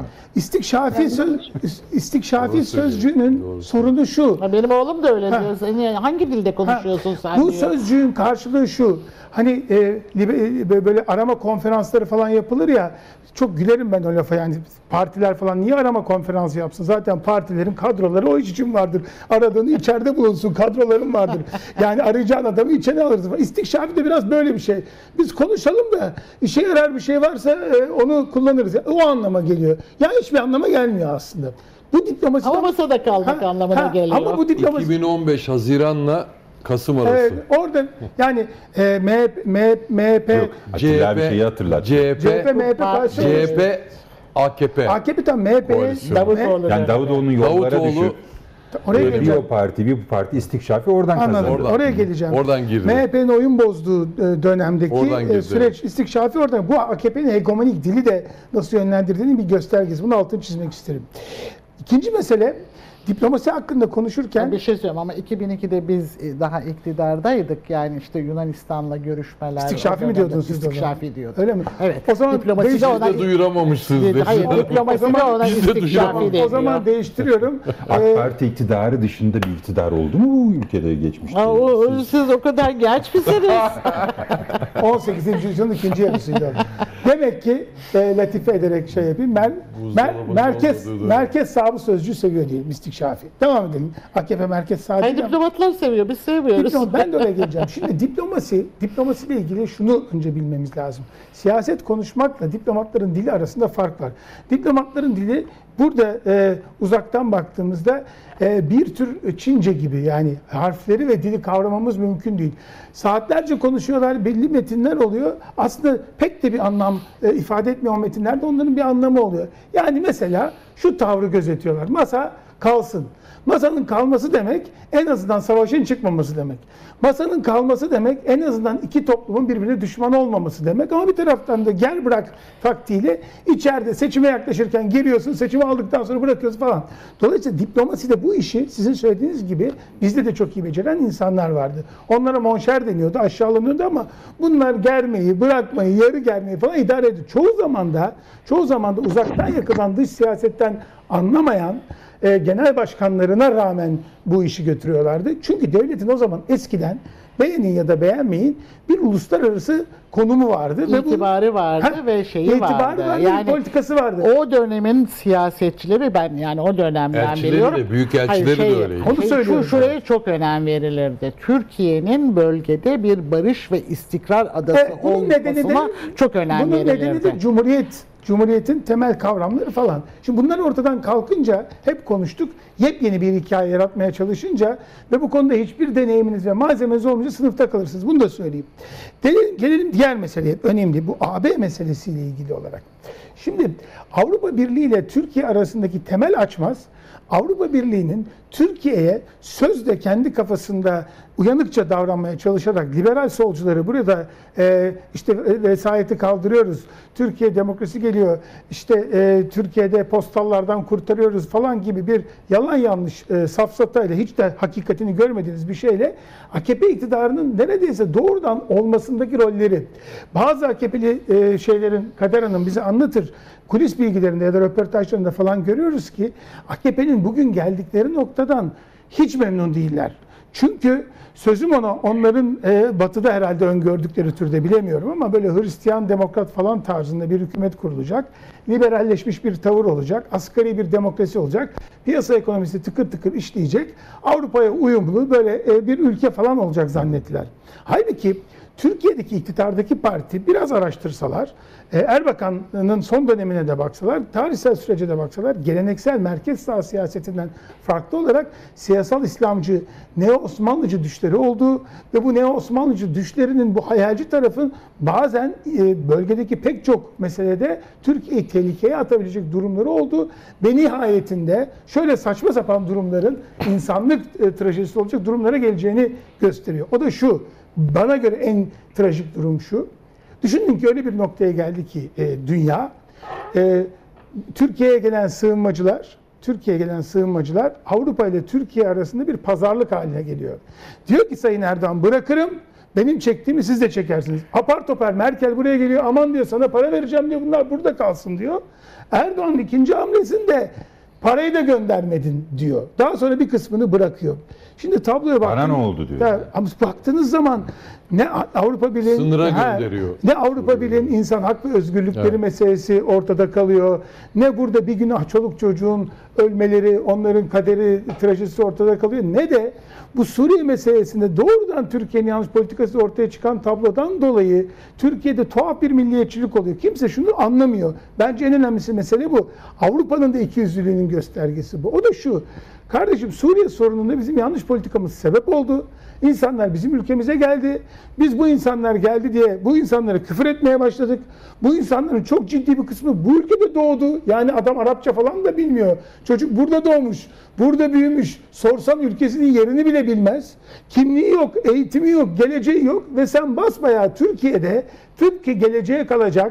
İstikşafi sözcüğünün sorunu şu. Benim oğlum da öyle diyor. Sen hangi dilde konuşuyorsun sen Bu diyor. sözcüğün karşılığı şu. Hani böyle arama konferansları falan yapılır ya, çok gülerim ben o lafa. Yani partiler falan niye arama konferansı yapsın? Zaten partilerin kadroları o iş için vardır. Aradığını içeride bulunsun, kadroların vardır. Yani arayacağın adamı içeri alırız. İstikşafi de biraz böyle bir şey. Biz konuşalım da işe yarar bir şey varsa onu kullanırız. O anlama geliyor. Ya hiçbir anlama gelmiyor aslında. Bu diplomasi... Ama masada kaldık anlamına geliyor. Ama bu diplomasi... 2015 Haziran'la Kasım arası. Evet, orada yani MHP, Yok, Atilla abi şeyi hatırlat. CHP, MHP karşı CHP, AKP. AKP tam MHP'ye Koalisyon. Davutoğlu. Yani Davutoğlu'nun yollara Davutoğlu düşüp oraya bir geleceğim. o parti, bir bu parti istikşafi oradan Anladım. kazandı. Oradan. Oraya geleceğim. Oradan girdi. MHP'nin oyun bozduğu dönemdeki Oradan girdi. süreç istikşafi oradan. Bu AKP'nin hegemonik dili de nasıl yönlendirdiğinin bir göstergesi. Bunu altını çizmek isterim. İkinci mesele, diplomasi hakkında konuşurken Bir şey söyleyeyim ama 2002'de biz daha iktidardaydık. Yani işte Yunanistan'la görüşmeler. İstikşafi o mi dönemde diyordunuz siz de o zaman? İstikşafi diyorduk. öyle mi? Evet. O zaman Diplomaside ona Siz de duyuramamışsınız. Hayır, diplomaside ona Biz de istikşafi duyuramadık. deniyor. o zaman değiştiriyorum. AK Parti iktidarı dışında bir iktidar oldu mu bu ülkede geçmişte? Siz o kadar genç misiniz? 18. yüzyılın ikinci yarısıydı. Demek ki latife ederek şey yapayım. Merkez sağ sözcüğü seviyor diyelim istikşafi. Devam edelim. AKP merkez sağ Hayır, değil ama- diplomatlar seviyor, biz sevmiyoruz. Ben de oraya geleceğim. Şimdi diplomasiyle ilgili şunu önce bilmemiz lazım. Siyaset konuşmakla diplomatların dili arasında fark var. Diplomatların dili burada uzaktan baktığımızda bir tür Çince gibi, yani harfleri ve dili kavramamız mümkün değil. Saatlerce konuşuyorlar, belli metinler oluyor. Aslında pek de bir anlam ifade etmiyor o metinlerde, onların bir anlamı oluyor. Yani mesela şu tavrı gözetiyorlar. Masa kalsın. Masanın kalması demek en azından savaşın çıkmaması demek. Masanın kalması demek en azından iki toplumun birbirine düşman olmaması demek. Ama bir taraftan da gel bırak taktiğiyle içeride seçime yaklaşırken geliyorsun, seçimi aldıktan sonra bırakıyorsun falan. Dolayısıyla diplomaside bu işi sizin söylediğiniz gibi bizde de çok iyi beceren insanlar vardı. Onlara monşer deniyordu, aşağılanıyordu ama bunlar germeyi, bırakmayı, yarı germeyi falan idare ediyor. Çoğu zaman da uzaktan yakından dış siyasetten anlamayan genel başkanlarına rağmen bu işi götürüyorlardı. Çünkü devletin o zaman eskiden beğenin ya da beğenmeyin bir uluslararası konumu vardı. İtibarı vardı ve şeyi itibarı vardı. Yani politikası vardı. o dönemin siyasetçileri, ben yani o dönemden Elçileri biliyorum. de, büyükelçileri de öyleydi. Onu söylüyorum. Şuraya çok önem verilirdi. Türkiye'nin bölgede bir barış ve istikrar adası olmasına çok önem bunun nedeni verilirdi. de Cumhuriyetin temel kavramları falan. Şimdi bunlar ortadan kalkınca, hep konuştuk, yepyeni bir hikaye yaratmaya çalışınca ve bu konuda hiçbir deneyiminiz ve malzemeniz olmayınca sınıfta kalırsınız. Bunu da söyleyeyim. Gelelim diğer meseleye, önemli, bu AB meselesiyle ilgili olarak. Şimdi Avrupa Birliği ile Türkiye arasındaki temel açmaz, Avrupa Birliği'nin Türkiye'ye sözde kendi kafasında uyanıkça davranmaya çalışarak liberal solcuları burada işte vesayeti kaldırıyoruz, Türkiye demokrasi geliyor, işte Türkiye'de postallardan kurtarıyoruz falan gibi bir yalan yanlış safsatayla, hiç de hakikatini görmediğiniz bir şeyle AKP iktidarının neredeyse doğrudan olmasındaki rolleri, bazı AKP'li şeylerin, Kader Hanım bize anlatır, kulis bilgilerinde ya da röportajlarında falan görüyoruz ki AKP'nin bugün geldikleri noktadan hiç memnun değiller. Çünkü sözüm ona, onların batıda herhalde öngördükleri türde, bilemiyorum ama böyle Hristiyan demokrat falan tarzında bir hükümet kurulacak. Liberalleşmiş bir tavır olacak. Asgari bir demokrasi olacak. Piyasa ekonomisi tıkır tıkır işleyecek. Avrupa'ya uyumlu böyle bir ülke falan olacak zannettiler. Halbuki Türkiye'deki iktidardaki parti biraz araştırsalar, Erbakan'ın son dönemine de baksalar, tarihsel sürece de baksalar, geleneksel merkez sağ siyasetinden farklı olarak siyasal İslamcı, Neo-Osmanlıcı düşleri olduğu ve bu Neo-Osmanlıcı düşlerinin bu hayalci tarafın bazen bölgedeki pek çok meselede Türkiye'yi tehlikeye atabilecek durumları olduğu ve nihayetinde şöyle saçma sapan durumların insanlık trajedisi olacak durumlara geleceğini gösteriyor. O da şu, bana göre en trajik durum şu. Düşünün ki öyle bir noktaya geldi ki dünya, Türkiye'ye gelen sığınmacılar Avrupa ile Türkiye arasında bir pazarlık haline geliyor. Diyor ki Sayın Erdoğan, bırakırım, benim çektiğimi siz de çekersiniz. Apar topar Merkel buraya geliyor, aman diyor sana para vereceğim diyor, bunlar burada kalsın diyor. Erdoğan'ın ikinci hamlesinde parayı da göndermedin diyor. Daha sonra bir kısmını bırakıyor. Şimdi tabloya baktığınız, bana ne oldu diyor. Ama baktığınız zaman ne Avrupa Birliği sınıra gönderiyor. Ne Avrupa Birliği'nin insan hak ve özgürlükleri meselesi ortada kalıyor. Ne burada bir günah çoluk çocuğun ölmeleri, onların kaderi, trajedisi ortada kalıyor. Ne de bu Suriye meselesinde doğrudan Türkiye'nin yanlış politikası ortaya çıkan tablodan dolayı Türkiye'de tuhaf bir milliyetçilik oluyor. Kimse şunu anlamıyor. Bence en önemlisi mesele bu. Avrupa'nın da ikiyüzlülüğünün göstergesi bu. O da şu. Kardeşim, Suriye sorununda bizim yanlış politikamız sebep oldu. İnsanlar bizim ülkemize geldi. Biz bu insanlar geldi diye bu insanlara küfür etmeye başladık. Bu insanların çok ciddi bir kısmı bu ülkede doğdu. Yani adam Arapça falan da bilmiyor. Çocuk burada doğmuş, burada büyümüş. Sorsan ülkesinin yerini bile bilmez. Kimliği yok, eğitimi yok, geleceği yok. Ve sen basbayağı Türkiye'de tıpkı geleceğe kalacak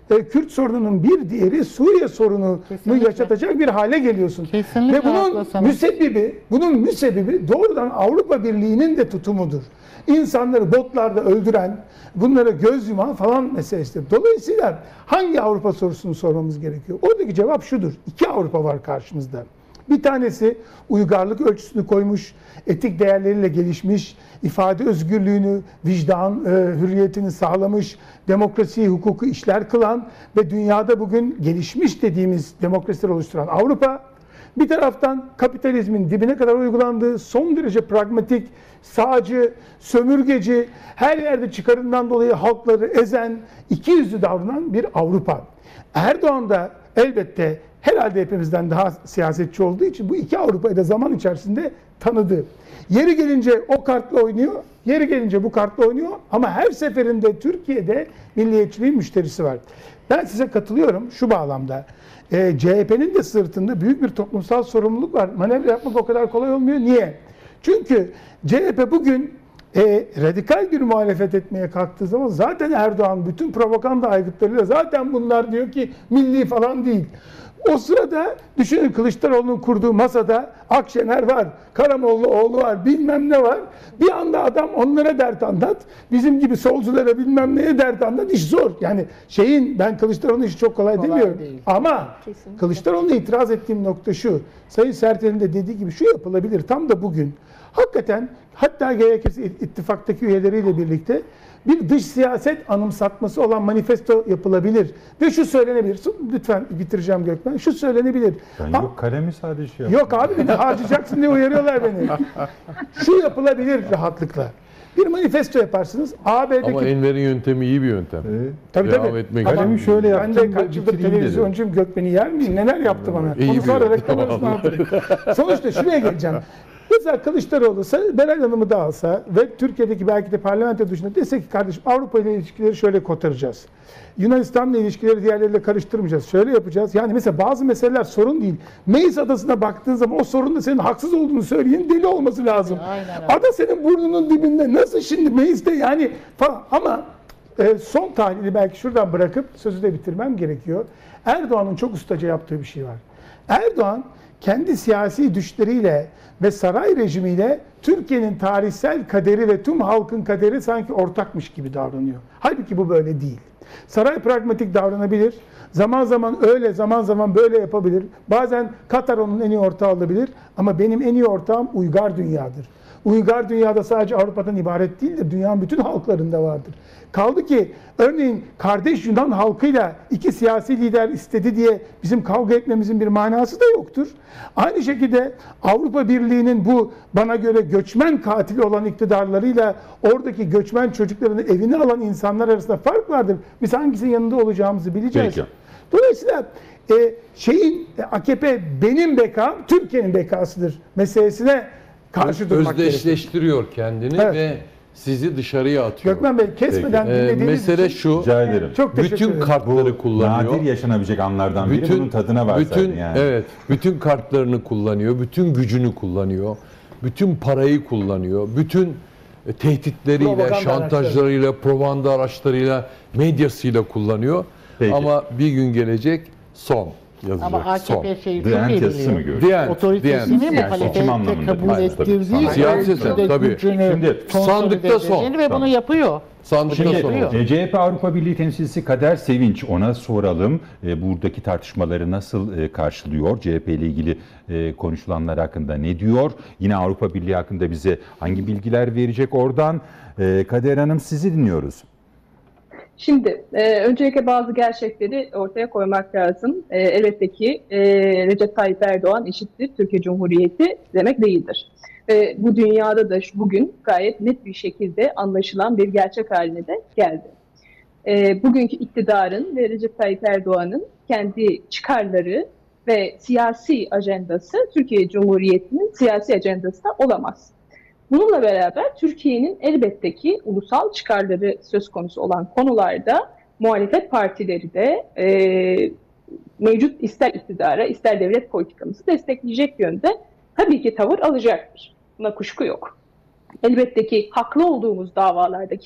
Kürt sorununun bir diğeri Suriye sorununu Kesinlikle. yaşatacak bir hale geliyorsun. Kesinlikle Ve haklısınız. bunun müsebbibi doğrudan Avrupa Birliği'nin de tutumudur. İnsanları botlarda öldüren, bunlara göz yuman falan meselesidir. Dolayısıyla hangi Avrupa sorusunu sormamız gerekiyor? Oradaki cevap şudur. 2 Avrupa var karşımızda. Bir tanesi uygarlık ölçüsünü koymuş, etik değerleriyle gelişmiş, ifade özgürlüğünü, vicdan hürriyetini sağlamış, demokrasiyi, hukuku işler kılan ve dünyada bugün gelişmiş dediğimiz demokrasiler oluşturan Avrupa. Bir taraftan kapitalizmin dibine kadar uygulandığı son derece pragmatik, sağcı, sömürgeci, her yerde çıkarından dolayı halkları ezen, ikiyüzlü davranan bir Avrupa. Erdoğan da elbette herhalde hepimizden daha siyasetçi olduğu için bu 2 Avrupa'yı da zaman içerisinde tanıdı. Yeri gelince o kartla oynuyor, yeri gelince bu kartla oynuyor ama her seferinde Türkiye'de milliyetçiliğin müşterisi var. Ben size katılıyorum şu bağlamda. CHP'nin de sırtında büyük bir toplumsal sorumluluk var. Manevra yapmak o kadar kolay olmuyor. Niye? Çünkü CHP bugün radikal bir muhalefet etmeye kalktığı zaman zaten Erdoğan bütün propaganda aygıtlarıyla zaten bunlar diyor ki milli falan değil. O sırada düşünün Kılıçdaroğlu'nun kurduğu masada Akşener var, Karamollaoğlu var, bilmem ne var. Bir anda adam onlara dert anlat. Bizim gibi solculara bilmem neye dert anlat. İş zor. Yani ben Kılıçdaroğlu'nun işi çok kolay demiyorum. Değil. Ama Kesinlikle. Kılıçdaroğlu'na itiraz ettiğim nokta şu. Sayın Sertel'in de dediği gibi şu yapılabilir. Tam da bugün. Hakikaten hatta gerekirse ittifaktaki üyeleriyle birlikte bir dış siyaset anımsatması olan manifesto yapılabilir. Ve şu söylenebilir. Lütfen bitireceğim Gökmen. Şu söylenebilir. Ben yok kalemi sadece şey Yok abi beni harcayacaksın diye uyarıyorlar beni. Şu yapılabilir rahatlıkla. Bir manifesto yaparsınız. AB'deki... Ama Enver'in yöntemi iyi bir yöntem. Tabii Devam tabii. etmek Ama için. şöyle ben de yaptım, kaç yıldır bitireyim televizyoncuyum, Gökmen'i yer miyim? Neler yaptı bana? İyi Onu sonra biliyorum, reklam arasında tamam. anlatırım. Sonuçta şuraya geleceğim. Mesela Kılıçdaroğlu Beral Hanım'ı da alsa ve Türkiye'deki belki de parlamento dışında dese ki kardeşim Avrupa ile ilişkileri şöyle kotaracağız. Yunanistan'la ilişkileri diğerleriyle karıştırmayacağız. Şöyle yapacağız. Yani mesela bazı meseleler sorun değil. Meis Adası'na baktığın zaman o sorunda senin haksız olduğunu söyleyen deli olması lazım. Aynen. Ada senin burnunun dibinde. Nasıl şimdi Meis'te yani falan. Ama son tahlili belki şuradan bırakıp sözü de bitirmem gerekiyor. Erdoğan'ın çok ustaca yaptığı bir şey var. Erdoğan kendi siyasi düşleriyle ve saray rejimiyle Türkiye'nin tarihsel kaderi ve tüm halkın kaderi sanki ortakmış gibi davranıyor. Halbuki bu böyle değil. Saray pragmatik davranabilir. Zaman zaman öyle, zaman zaman böyle yapabilir. Bazen Katar onun en iyi ortağı olabilir. Ama benim en iyi ortağım uygar dünyadır. Uygar dünyada sadece Avrupa'dan ibaret değildir. Dünyanın bütün halklarında vardır. Kaldı ki örneğin kardeş Yunan halkıyla 2 siyasi lider istedi diye bizim kavga etmemizin bir manası da yoktur. Aynı şekilde Avrupa Birliği'nin bu bana göre göçmen katili olan iktidarlarıyla oradaki göçmen çocuklarını evine alan insanlar arasında fark vardır. Biz hangisinin yanında olacağımızı bileceğiz. Peki. Dolayısıyla AKP benim bekam Türkiye'nin bekasıdır meselesine karşı durmak gerekiyor. Özdeşleştiriyor kendini Evet. ve sizi dışarıya atıyor. Gökmen Bey kesmeden dinlediğiniz Mesele için şu, Rica ederim. çok teşekkür bütün ederim. kartları kullanıyor. Nadir yaşanabilecek anlardan biri. Bunun tadına varsaydın yani. Evet, bütün kartlarını kullanıyor, bütün gücünü kullanıyor, bütün parayı kullanıyor, bütün tehditleriyle, Propaganda şantajlarıyla, propaganda araçlarıyla, medyasıyla kullanıyor. Peki. Ama bir gün gelecek son yazacak. Ama AKP şeyi çok Diyen iyi yazısı mı biliyor. görüyor? Diyen, Otoritesini diyen. muhalefete Seçim anlamında kabul değil, tabii. ettirdiği Siyaseten, ölçüde tabii. gücünü Şimdi konsolide sandıkta son. edeceğini ve bunu yapıyor. Sandıkta Şimdi son olacak. CHP Avrupa Birliği temsilcisi Kader Sevinç, ona soralım. Buradaki tartışmaları nasıl karşılıyor? CHP ile ilgili konuşulanlar hakkında ne diyor? Yine Avrupa Birliği hakkında bize hangi bilgiler verecek oradan? Kader Hanım, sizi dinliyoruz. Şimdi öncelikle bazı gerçekleri ortaya koymak lazım. Elbette ki Recep Tayyip Erdoğan eşittir Türkiye Cumhuriyeti demek değildir. Bu dünyada da bugün gayet net bir şekilde anlaşılan bir gerçek haline de geldi. Bugünkü iktidarın ve Recep Tayyip Erdoğan'ın kendi çıkarları ve siyasi ajandası Türkiye Cumhuriyeti'nin siyasi ajandası da olamaz. Bununla beraber Türkiye'nin elbette ki ulusal çıkarları söz konusu olan konularda muhalefet partileri de mevcut ister iktidara ister devlet politikamızı destekleyecek yönde tabii ki tavır alacaktır. Buna kuşku yok. Elbette ki haklı olduğumuz davalardaki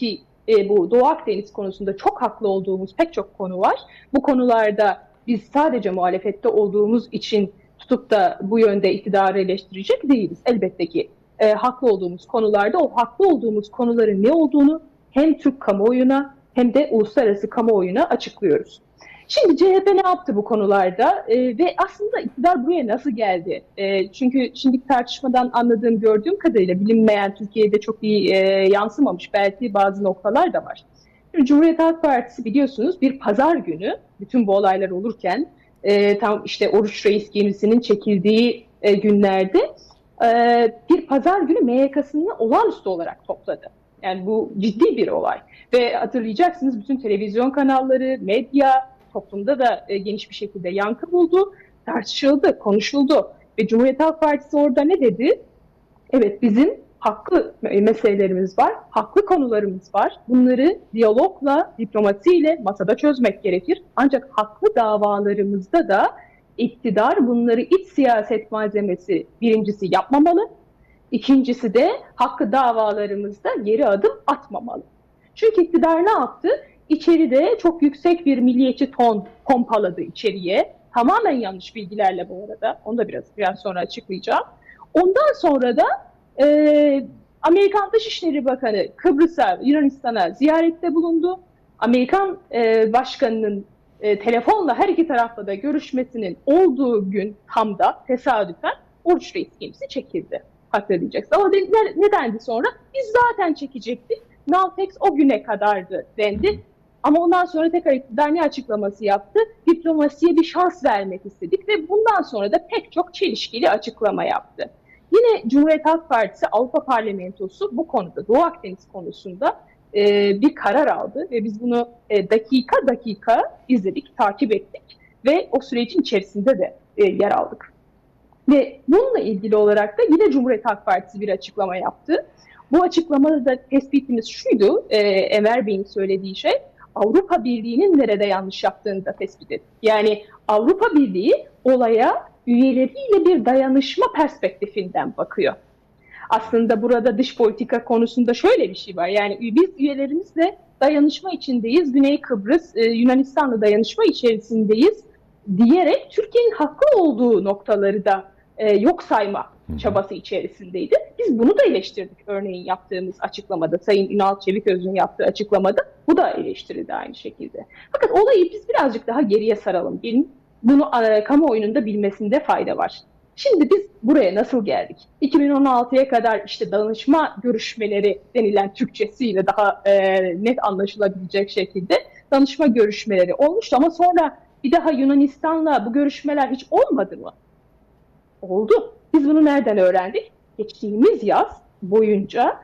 bu Doğu Akdeniz konusunda çok haklı olduğumuz pek çok konu var. Bu konularda biz sadece muhalefette olduğumuz için tutup da bu yönde iktidarı eleştirecek değiliz. Elbette ki haklı olduğumuz konularda o haklı olduğumuz konuların ne olduğunu hem Türk kamuoyuna hem de uluslararası kamuoyuna açıklıyoruz. Şimdi CHP ne yaptı bu konularda ve aslında iktidar buraya nasıl geldi? Çünkü şimdiki tartışmadan anladığım, gördüğüm kadarıyla bilinmeyen, Türkiye'de çok iyi yansımamış belki bazı noktalar da var. Şimdi Cumhuriyet Halk Partisi biliyorsunuz bir pazar günü bütün bu olaylar olurken tam işte Oruç Reis gemisinin çekildiği günlerde bir pazar günü MYK'sını olağanüstü olarak topladı. Yani bu ciddi bir olay. Ve hatırlayacaksınız bütün televizyon kanalları, medya, toplumda da geniş bir şekilde yankı buldu, tartışıldı, konuşuldu. Ve Cumhuriyet Halk Partisi orada ne dedi? Evet, bizim haklı meselelerimiz var, haklı konularımız var. Bunları diyalogla, diplomasiyle masada çözmek gerekir. Ancak haklı davalarımızda da iktidar bunları iç siyaset malzemesi birincisi yapmamalı. İkincisi de hakkı davalarımızda geri adım atmamalı. Çünkü iktidar ne yaptı? İçeride çok yüksek bir milliyetçi ton pompaladı içeriye. Tamamen yanlış bilgilerle bu arada. Onu da biraz sonra açıklayacağım. Ondan sonra da Amerikan Dışişleri Bakanı Kıbrıs'a, Yunanistan'a ziyarette bulundu. Amerikan Başkanı'nın telefonla her iki tarafla da görüşmesinin olduğu gün tam da tesadüfen Oruç Reis gemisi çekildi. Hatırlayacaksın. Ama ne dendi sonra? Biz zaten çekecektik. Naltex o güne kadardı dendi. Ama ondan sonra tekrar iktidar ne açıklaması yaptı? Diplomasiye bir şans vermek istedik ve bundan sonra da pek çok çelişkili açıklama yaptı. Yine Cumhuriyet Halk Partisi Avrupa Parlamentosu bu konuda, Doğu Akdeniz konusunda bir karar aldı ve biz bunu dakika dakika izledik, takip ettik ve o sürecin içerisinde de yer aldık. Ve bununla ilgili olarak da yine Cumhuriyet Halk Partisi bir açıklama yaptı. Bu açıklamada da tespitimiz şuydu, Enver Bey'in söylediği şey, Avrupa Birliği'nin nerede yanlış yaptığını da tespit ettik. Yani Avrupa Birliği olaya üyeleriyle bir dayanışma perspektifinden bakıyor. Aslında burada dış politika konusunda şöyle bir şey var. Yani biz üyelerimizle dayanışma içindeyiz, Güney Kıbrıs, Yunanistan'la dayanışma içerisindeyiz diyerek Türkiye'nin haklı olduğu noktaları da yok sayma çabası içerisindeydi. Biz bunu da eleştirdik örneğin yaptığımız açıklamada. Sayın Ünal Çeviköz'ün yaptığı açıklamada bu da eleştirildi aynı şekilde. Fakat olayı biz birazcık daha geriye saralım. Bunu kamuoyunun da bilmesinde fayda var. Şimdi biz buraya nasıl geldik? 2016'ya kadar işte danışma görüşmeleri denilen Türkçesiyle daha net anlaşılabilecek şekilde danışma görüşmeleri olmuştu ama sonra bir daha Yunanistan'la bu görüşmeler hiç olmadı mı? Oldu. Biz bunu nereden öğrendik? Geçtiğimiz yaz boyunca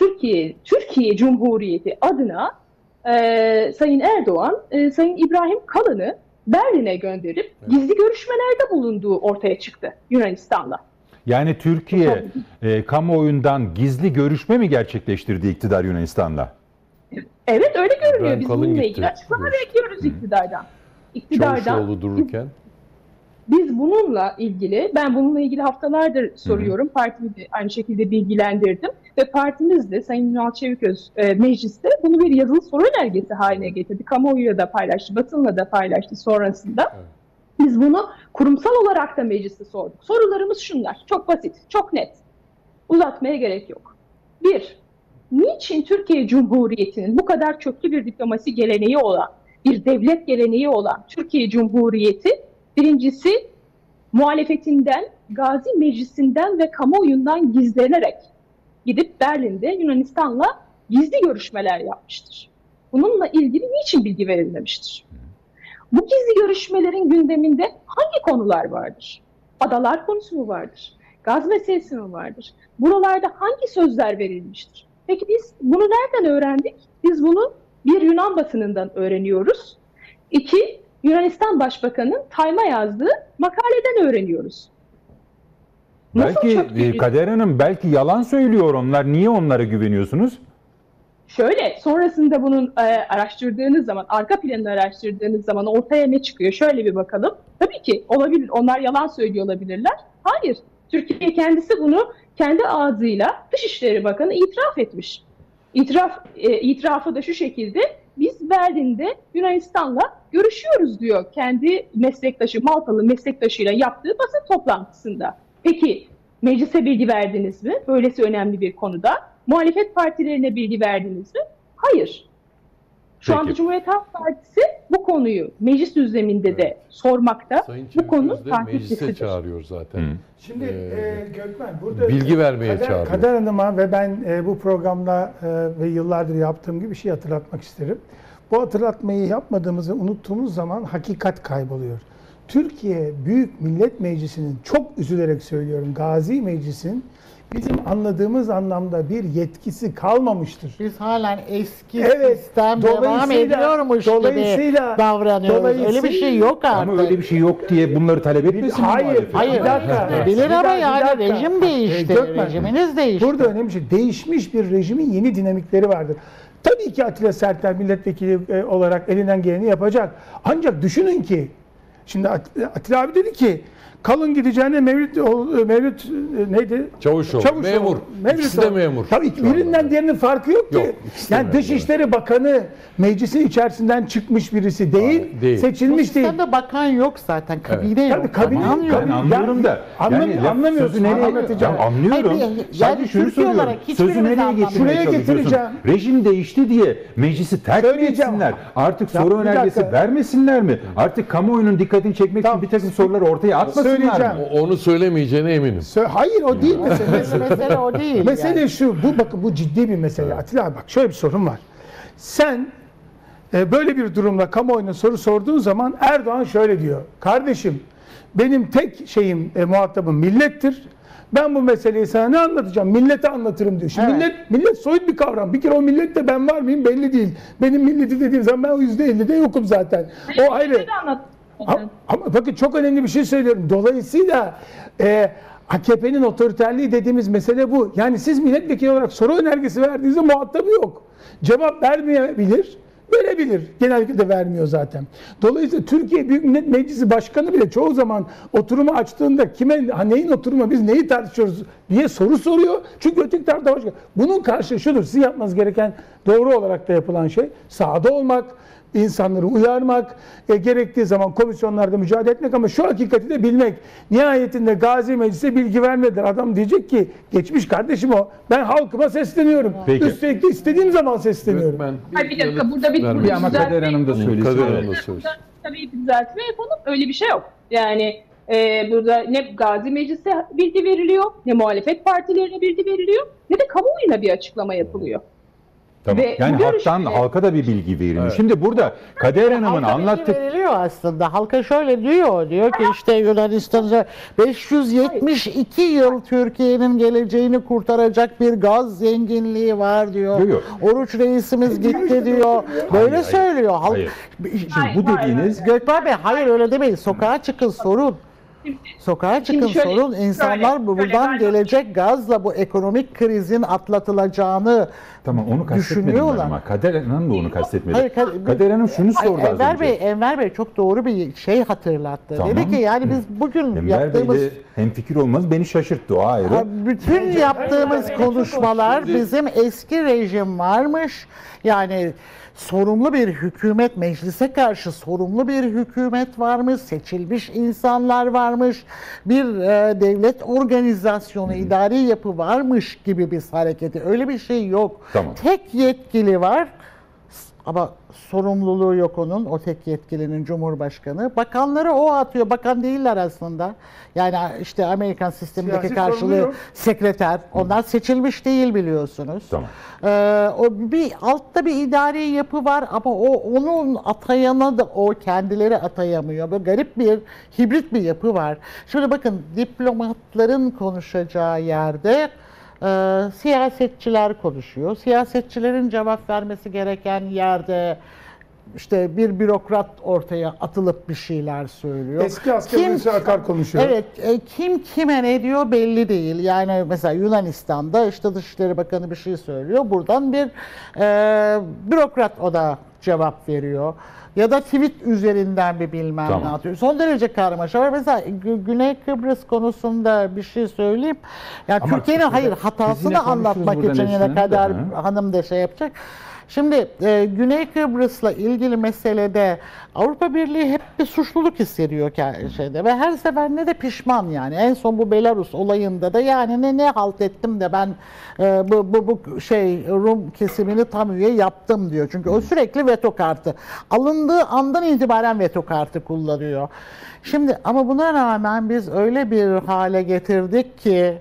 Türkiye Cumhuriyeti adına Sayın Erdoğan, Sayın İbrahim Kalın'ı Berlin'e gönderip gizli görüşmelerde bulunduğu ortaya çıktı Yunanistan'la. Yani Türkiye kamuoyundan gizli görüşme mi gerçekleştirdi iktidar Yunanistan'la? Evet, öyle görünüyor. Ben Biz Kalın bununla gitti. ilgili açıklama bekliyoruz iktidardan. Çavuşoğlu dururken. Biz bununla ilgili haftalardır soruyorum. Partimi de aynı şekilde bilgilendirdim. Ve partimiz de Sayın Ünal Çeviköz mecliste bunu bir yazılı soru önergesi haline getirdi. Kamuoyuyla da paylaştı, basınla da paylaştı sonrasında. Evet. Biz bunu kurumsal olarak da mecliste sorduk. Sorularımız şunlar, çok basit, çok net. Uzatmaya gerek yok. 1. Niçin Türkiye Cumhuriyeti'nin bu kadar köklü bir diplomasi geleneği olan, bir devlet geleneği olan Türkiye Cumhuriyeti birincisi muhalefetinden, Gazi Meclisi'nden ve kamuoyundan gizlenerek gidip Berlin'de Yunanistan'la gizli görüşmeler yapmıştır. Bununla ilgili niçin bilgi verilmemiştir? Bu gizli görüşmelerin gündeminde hangi konular vardır? Adalar konusu mu vardır? Gaz meselesi mi vardır? Buralarda hangi sözler verilmiştir? Peki biz bunu nereden öğrendik? Biz bunu bir Yunan basınından öğreniyoruz. 2. Yunanistan Başbakanı'nın Time'a yazdığı makaleden öğreniyoruz. Belki Kader Hanım belki yalan söylüyor onlar. Niye onlara güveniyorsunuz? Şöyle, sonrasında bunun araştırdığınız zaman, arka planını araştırdığınız zaman ortaya ne çıkıyor? Şöyle bir bakalım. Tabii ki olabilir, onlar yalan söylüyor olabilirler. Hayır, Türkiye kendisi bunu kendi ağzıyla Dışişleri Bakanı itiraf etmiş. İtirafı da şu şekilde: biz Berlin'de Yunanistan'la görüşüyoruz diyor kendi meslektaşı, Maltalı meslektaşıyla yaptığı basın toplantısında. Peki meclise bilgi verdiniz mi? Böylesi önemli bir konuda. Muhalefet partilerine bilgi verdiniz mi? Hayır. Şu anda Cumhuriyet Halk Partisi bu konuyu meclis düzleminde de sormakta. Sayın Bu konu Çevik Özde meclise takipçisidir. çağırıyor zaten. Şimdi Gökmen burada bilgi vermeye çağırıyor. Kader Hanım'a ve ben bu programda ve yıllardır yaptığım gibi bir şey hatırlatmak isterim. Bu hatırlatmayı yapmadığımızı unuttuğumuz zaman hakikat kayboluyor. Türkiye Büyük Millet Meclisi'nin, çok üzülerek söylüyorum, Gazi Meclis'in bizim anladığımız anlamda bir yetkisi kalmamıştır. Biz halen eski Evet, sistem devam dolayısıyla- ediyormuş gibi dolayısıyla- davranıyoruz. Öyle bir şey yok artık. Ama öyle bir şey yok diye bunları talep etmesin mi Hayır, muhalefet? Hayır, bir dakika. bilir Bir ama dakika, yani bir dakika. rejim değişti. Gökmen, Rejiminiz değişti. Burada önemli bir şey. Değişmiş bir rejimin yeni dinamikleri vardır. Tabii ki Atilla Sertel milletvekili olarak elinden geleni yapacak. Ancak düşünün ki, şimdi Atilla abi dedi ki, kalın gideceğine Mevlüt neydi? Çavuşoğlu. Memur. İkisi de memur. Tabii ki birinden diğerinin farkı yok ki. Yok, ikisi de Yani memur, Dışişleri Bakanı meclisin içerisinden çıkmış birisi değil, Değil. Bu seçilmiş değil. sistemde bakan yok zaten. Kabine yok. Tabii kabine Bakan yok. Ben anlıyorum da. Anlamıyorsun, sözü nereye anlatacağım. Ben anlıyorum. Hayır, yani Sadece şunu Türkiye soruyorum. olarak hiçbirimiz Sözü nereye anlamıyoruz. getirmeye Şuraya çalışıyorsun? getireceğim. Rejim değişti diye meclisi terk mi Söyleyeceğim. etsinler? Artık Ya, soru bir önergesi dakika. vermesinler mi? Artık kamuoyunun dikkatini çekmek için bir takım soruları ortaya atmasınlar Söyleyeceğim. mı? Onu söylemeyeceğine eminim. Hayır, o değil mesele. Mesele o değil. Mesele yani. şu, bakın bu ciddi bir mesele. Atilla abi bak, şöyle bir sorun var. Sen böyle bir durumda kamuoyuna soru sorduğun zaman Erdoğan şöyle diyor: kardeşim, benim tek muhatabım millettir. Ben bu meseleyi sana ne anlatacağım? Millete anlatırım diyor. Şimdi Evet. millet soyut bir kavram. Bir kere o millette ben var mıyım belli değil. Benim milleti dediğim zaman ben o %50'de yokum zaten. O ayrı. Şöyle anlat. Ama bakın, çok önemli bir şey söylüyorum. Dolayısıyla AKP'nin otoriterliği dediğimiz mesele bu. Yani siz milletvekili olarak soru önergesi verdiğinizde muhatabı yok. Cevap vermeyebilir, verebilir. Genellikle de vermiyor zaten. Dolayısıyla Türkiye Büyük Millet Meclisi Başkanı bile çoğu zaman oturumu açtığında neyin oturumu, biz neyi tartışıyoruz diye soru soruyor. Çünkü öteki tarafta başka. Bunun karşılığı şudur: sizin yapmanız gereken, doğru olarak da yapılan şey, sahada olmak, insanları uyarmak, gerektiği zaman komisyonlarda mücadele etmek, ama şu hakikati de bilmek. Nihayetinde Gazi Meclis'e bilgi vermediler. Adam diyecek ki, geçmiş kardeşim o. Ben halkıma sesleniyorum. Peki. Üstelik de istediğim zaman sesleniyorum. Ben Hayır, bir dakika, burada bir vermek Bir ama düzeltme Kader Hanım da söylesin. Kader Hanım Evet. da söylesin. Tabii bir düzeltme yapalım. Öyle bir şey yok. Yani burada ne Gazi Meclis'e bilgi veriliyor, ne muhalefet partilerine bilgi veriliyor, ne de kamuoyuna bir açıklama yapılıyor. Tamam. Ve Yani bu görüşte- halka da bir bilgi verilmiş. Şimdi burada Kader Hanım'ın Halka bilgi anlattık. veriliyor aslında. Halka şöyle diyor ki işte Yunanistan'a 572 yıl Türkiye'nin geleceğini kurtaracak bir gaz zenginliği var diyor. Yok, yok. Oruç reisimiz gitti diyor. Böyle Hayır, söylüyor. Hayır. Şimdi bu dediğiniz Gökmen Bey, hayır öyle demeyin. Sokağa çıkın, sorun. Sokağa çıkın, Şimdi şöyle- sorun. İnsanlar şöyle, buradan ben- gelecek gazla bu ekonomik krizin atlatılacağını Tamam, onu kastetmedim ben düşünüyorlar. ama. Kader Hanım da onu kastetmedi. Hayır, Kader Hanım şunu Ay, sordu az önce. Enver Bey çok doğru bir şey hatırlattı. Tamam. Dedi ki yani biz bugün Enver yaptığımız Bey'le hemfikir olmanız beni şaşırttı, o ayrı. bütün yaptığımız konuşmalar Şimdi- bizim eski rejim varmış. Yani sorumlu bir hükümet, meclise karşı sorumlu bir hükümet varmış, seçilmiş insanlar varmış, bir devlet organizasyonu, idari yapı varmış gibi bir hareketi. Öyle bir şey yok. Tamam. Tek yetkili var ama sorumluluğu yok onun, o tek yetkilinin, Cumhurbaşkanı. Bakanları o atıyor, bakan değiller aslında. Yani işte Amerikan sistemindeki Siyasi sorumluluğu karşılığı yok. sekreter. Onlar seçilmiş değil biliyorsunuz. Tamam. O bir altta bir idari yapı var ama onun atayana da o kendileri atayamıyor. Böyle garip bir hibrit bir yapı var. Şimdi bakın, diplomatların konuşacağı yerde siyasetçiler konuşuyor. Siyasetçilerin cevap vermesi gereken yerde işte bir bürokrat ortaya atılıp bir şeyler söylüyor. Eski asker Hulusi Akar konuşuyor. Evet, kim kime ne diyor belli değil. Yani mesela Yunanistan'da işte Dışişleri Bakanı bir şey söylüyor. Buradan bir bürokrat o da cevap veriyor. Ya da tweet üzerinden bir bilmem Tamam. ne atıyor. Son derece karmaşa var. Mesela Güney Kıbrıs konusunda bir şey söyleyeyim. Yani Ama Türkiye'nin biz yine hatasını anlatmak konuşuruz için burada yine Neslihan Kader da, Hanım da şey yapacak. Şimdi Güney Kıbrıs'la ilgili meselede Avrupa Birliği hep bir suçluluk hissediyor şeyde ve her seferinde de pişman yani. En son bu Belarus olayında da yani ne halt ettim de ben bu şey Rum kesimini tam üye yaptım diyor. Çünkü o sürekli veto kartı. Alındığı andan itibaren veto kartı kullanıyor. Şimdi ama buna rağmen biz öyle bir hale getirdik ki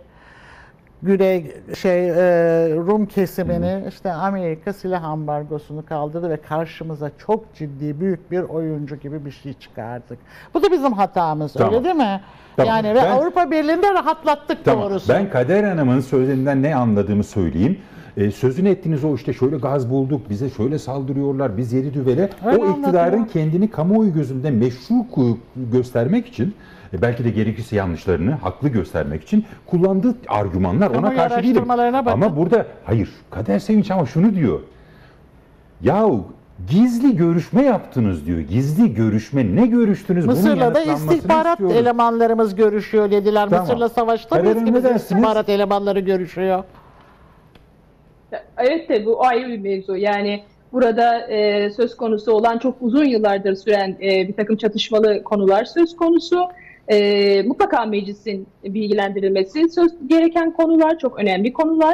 Rum kesimini işte Amerika silah ambargosunu kaldırdı ve karşımıza çok ciddi büyük bir oyuncu gibi bir şey çıkardık. Bu da bizim hatamız, Tamam. öyle değil mi? Tamam. Yani ve Avrupa Birliği'nde rahatlattık doğrusu. Ben Kader Hanım'ın sözlerinden ne anladığımı söyleyeyim. Sözünü ettiğiniz o işte şöyle gaz bulduk, bize şöyle saldırıyorlar, biz yedi düvele. Öyle o iktidarın anlatıyor. kendini kamuoyu gözünde meşru göstermek için, belki de gerekirse yanlışlarını haklı göstermek için kullandığı argümanlar ona Kamuoyu karşı değil. araştırmalarına bakın. Ama burada hayır, Kader Sevinç ama şunu diyor. Yahu gizli görüşme yaptınız diyor. Gizli görüşme, ne görüştünüz? Bunun Mısır'la da yanıtlanmasını istihbarat istiyoruz. elemanlarımız görüşüyor dediler. Tamam. Mısır'la savaşta Kader mıyız Hanım ki ne bizim dersiniz? istihbarat elemanları görüşüyor? Evet de bu ayrı bir mevzu. Yani burada söz konusu olan çok uzun yıllardır süren bir takım çatışmalı konular söz konusu. Mutlaka meclisin bilgilendirilmesi gereken konular, çok önemli konular.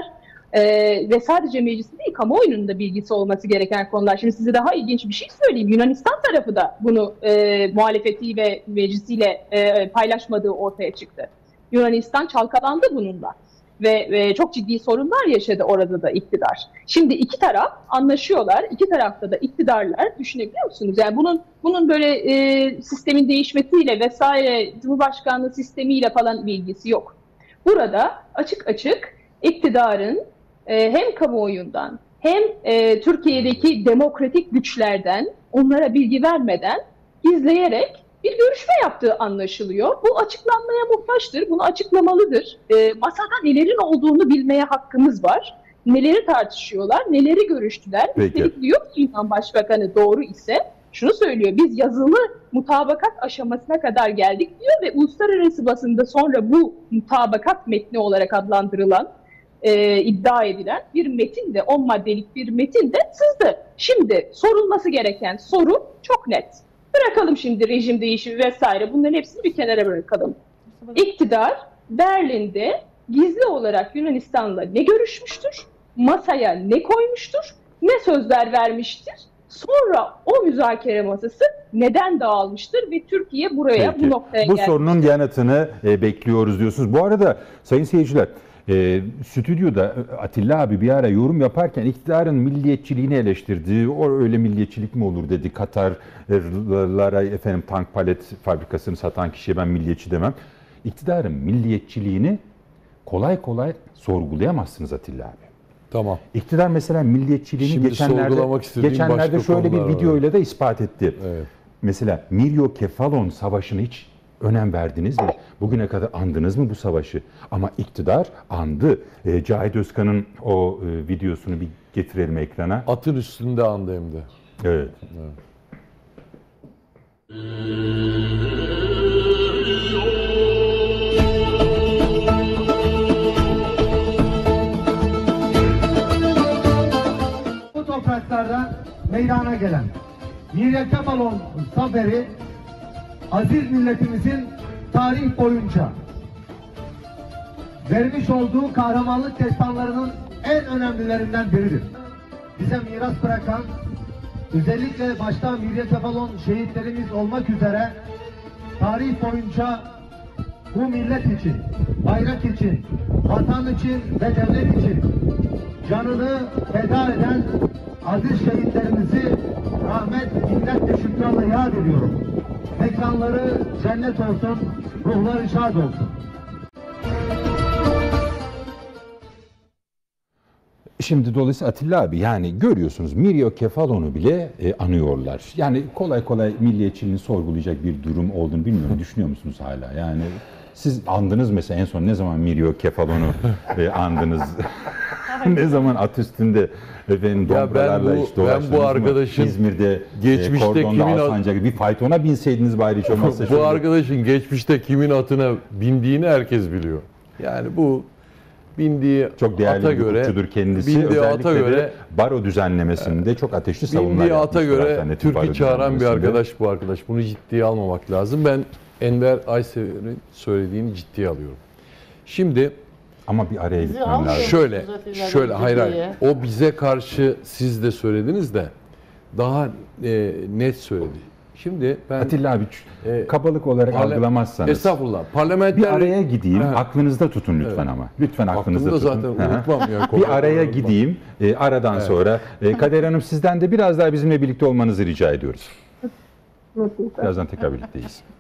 Ve sadece meclisin değil, kamuoyunun da bilgisi olması gereken konular. Şimdi size daha ilginç bir şey söyleyeyim. Yunanistan tarafı da bunu muhalefeti ve meclisiyle paylaşmadığı ortaya çıktı. Yunanistan çalkalandı bununla. Ve çok ciddi sorunlar yaşadı orada da iktidar. Şimdi iki taraf anlaşıyorlar. İki tarafta da iktidarlar, düşünebiliyor musunuz? Yani bunun böyle sistemin değişmesiyle vesaire, Cumhurbaşkanlığı sistemiyle falan bir ilgisi yok. Burada açık açık iktidarın hem kamuoyundan hem Türkiye'deki demokratik güçlerden onlara bilgi vermeden gizleyerek bir görüşme yaptığı anlaşılıyor. Bu açıklanmaya muhtaçtır, bunu açıklamalıdır. Masada nelerin olduğunu bilmeye hakkımız var. Neleri tartışıyorlar, neleri görüştüler. Peki. Üstelik diyor ki Yunan Başbakanı doğru ise şunu söylüyor, biz yazılı mutabakat aşamasına kadar geldik diyor ve uluslararası basında sonra bu mutabakat metni olarak adlandırılan, iddia edilen bir metin de, 10 maddelik bir metin de sızdı. Şimdi sorulması gereken soru çok net. Bırakalım şimdi rejim değişimi vesaire, bunların hepsini bir kenara bırakalım. İktidar Berlin'de gizli olarak Yunanistan'la ne görüşmüştür, masaya ne koymuştur, ne sözler vermiştir, sonra o müzakere masası neden dağılmıştır ve Türkiye buraya, Peki. bu noktaya Bu geldi. sorunun yanıtını bekliyoruz diyorsunuz. Bu arada sayın seyirciler, stüdyoda Atilla abi bir ara yorum yaparken iktidarın milliyetçiliğini eleştirdi. O öyle milliyetçilik mi olur dedi. Katarlara efendim tank palet fabrikasını satan kişiye ben milliyetçi demem. İktidarın milliyetçiliğini kolay kolay sorgulayamazsınız Atilla abi. Tamam. İktidar mesela milliyetçiliğini Şimdi sorgulamak istediğim geçenlerde başka şöyle bir konular var. videoyla da ispat etti. Evet. Mesela Miryokefalon Savaşı'nı hiç önem verdiniz mi? Bugüne kadar andınız mı bu savaşı? Ama iktidar andı. Cahit Özkan'ın o videosunu bir getirelim ekrana. Atın üstünde andı hem de. Evet. Bu topraklarda meydana gelen Miryokefalon zaferi aziz milletimizin tarih boyunca vermiş olduğu kahramanlık destanlarının en önemlilerinden biridir. Bize miras bırakan, özellikle başta Miryokefalon şehitlerimiz olmak üzere tarih boyunca bu millet için, bayrak için, vatan için ve devlet için canını feda eden aziz şehitlerimizi rahmet, minnet ve şükranla yad ediyorum. Mekanları cennet olsun, ruhları şad olsun. Şimdi dolayısıyla Atilla abi yani görüyorsunuz Miryokefalon'u bile anıyorlar. Yani kolay kolay milliyetçiliğini sorgulayacak bir durum olduğunu bilmiyorum. Düşünüyor musunuz hala? Yani siz andınız mesela en son ne zaman Miryokefalon'u andınız? Ne zaman at üstünde efendim Ya dombralarla ben bu- işte ben bu dolaştınız mı? arkadaşın İzmir'de geçmişte kordonda kimin Alsancak'ta bir faytona binseydiniz bari hiç olmazsa. Bu şöyle. arkadaşın geçmişte kimin atına bindiğini herkes biliyor. Yani bu bindiği Çok değerli ata bir göre, hukukçudur kendisi. bindiği Özellikle ata de göre, baro düzenlemesinde çok ateşli savunmalar bindiği ata yapmıştır göre alternatif baro Türk'ü çağıran bir düzenlemesinde. arkadaş bu arkadaş. Bunu ciddiye almamak lazım. Ben Enver Aysever'in söylediğini ciddiye alıyorum. Şimdi Ama bir araya Bizi gitmem almıyor. lazım. şöyle hayır hayır. O bize karşı siz de söylediniz de daha net söyledi. Şimdi ben Atilla abi kabalık olarak algılamazsanız. Estağfurullah. Parlamenter Bir araya gideyim. Ha. Aklınızda tutun lütfen ama. Lütfen aklınızda aklımda tutun. zaten Hı hı. unutmam yani. Bir araya gideyim. Aradan sonra Kader Hanım sizden de biraz daha bizimle birlikte olmanızı rica ediyoruz. Birazdan tekrar birlikteyiz.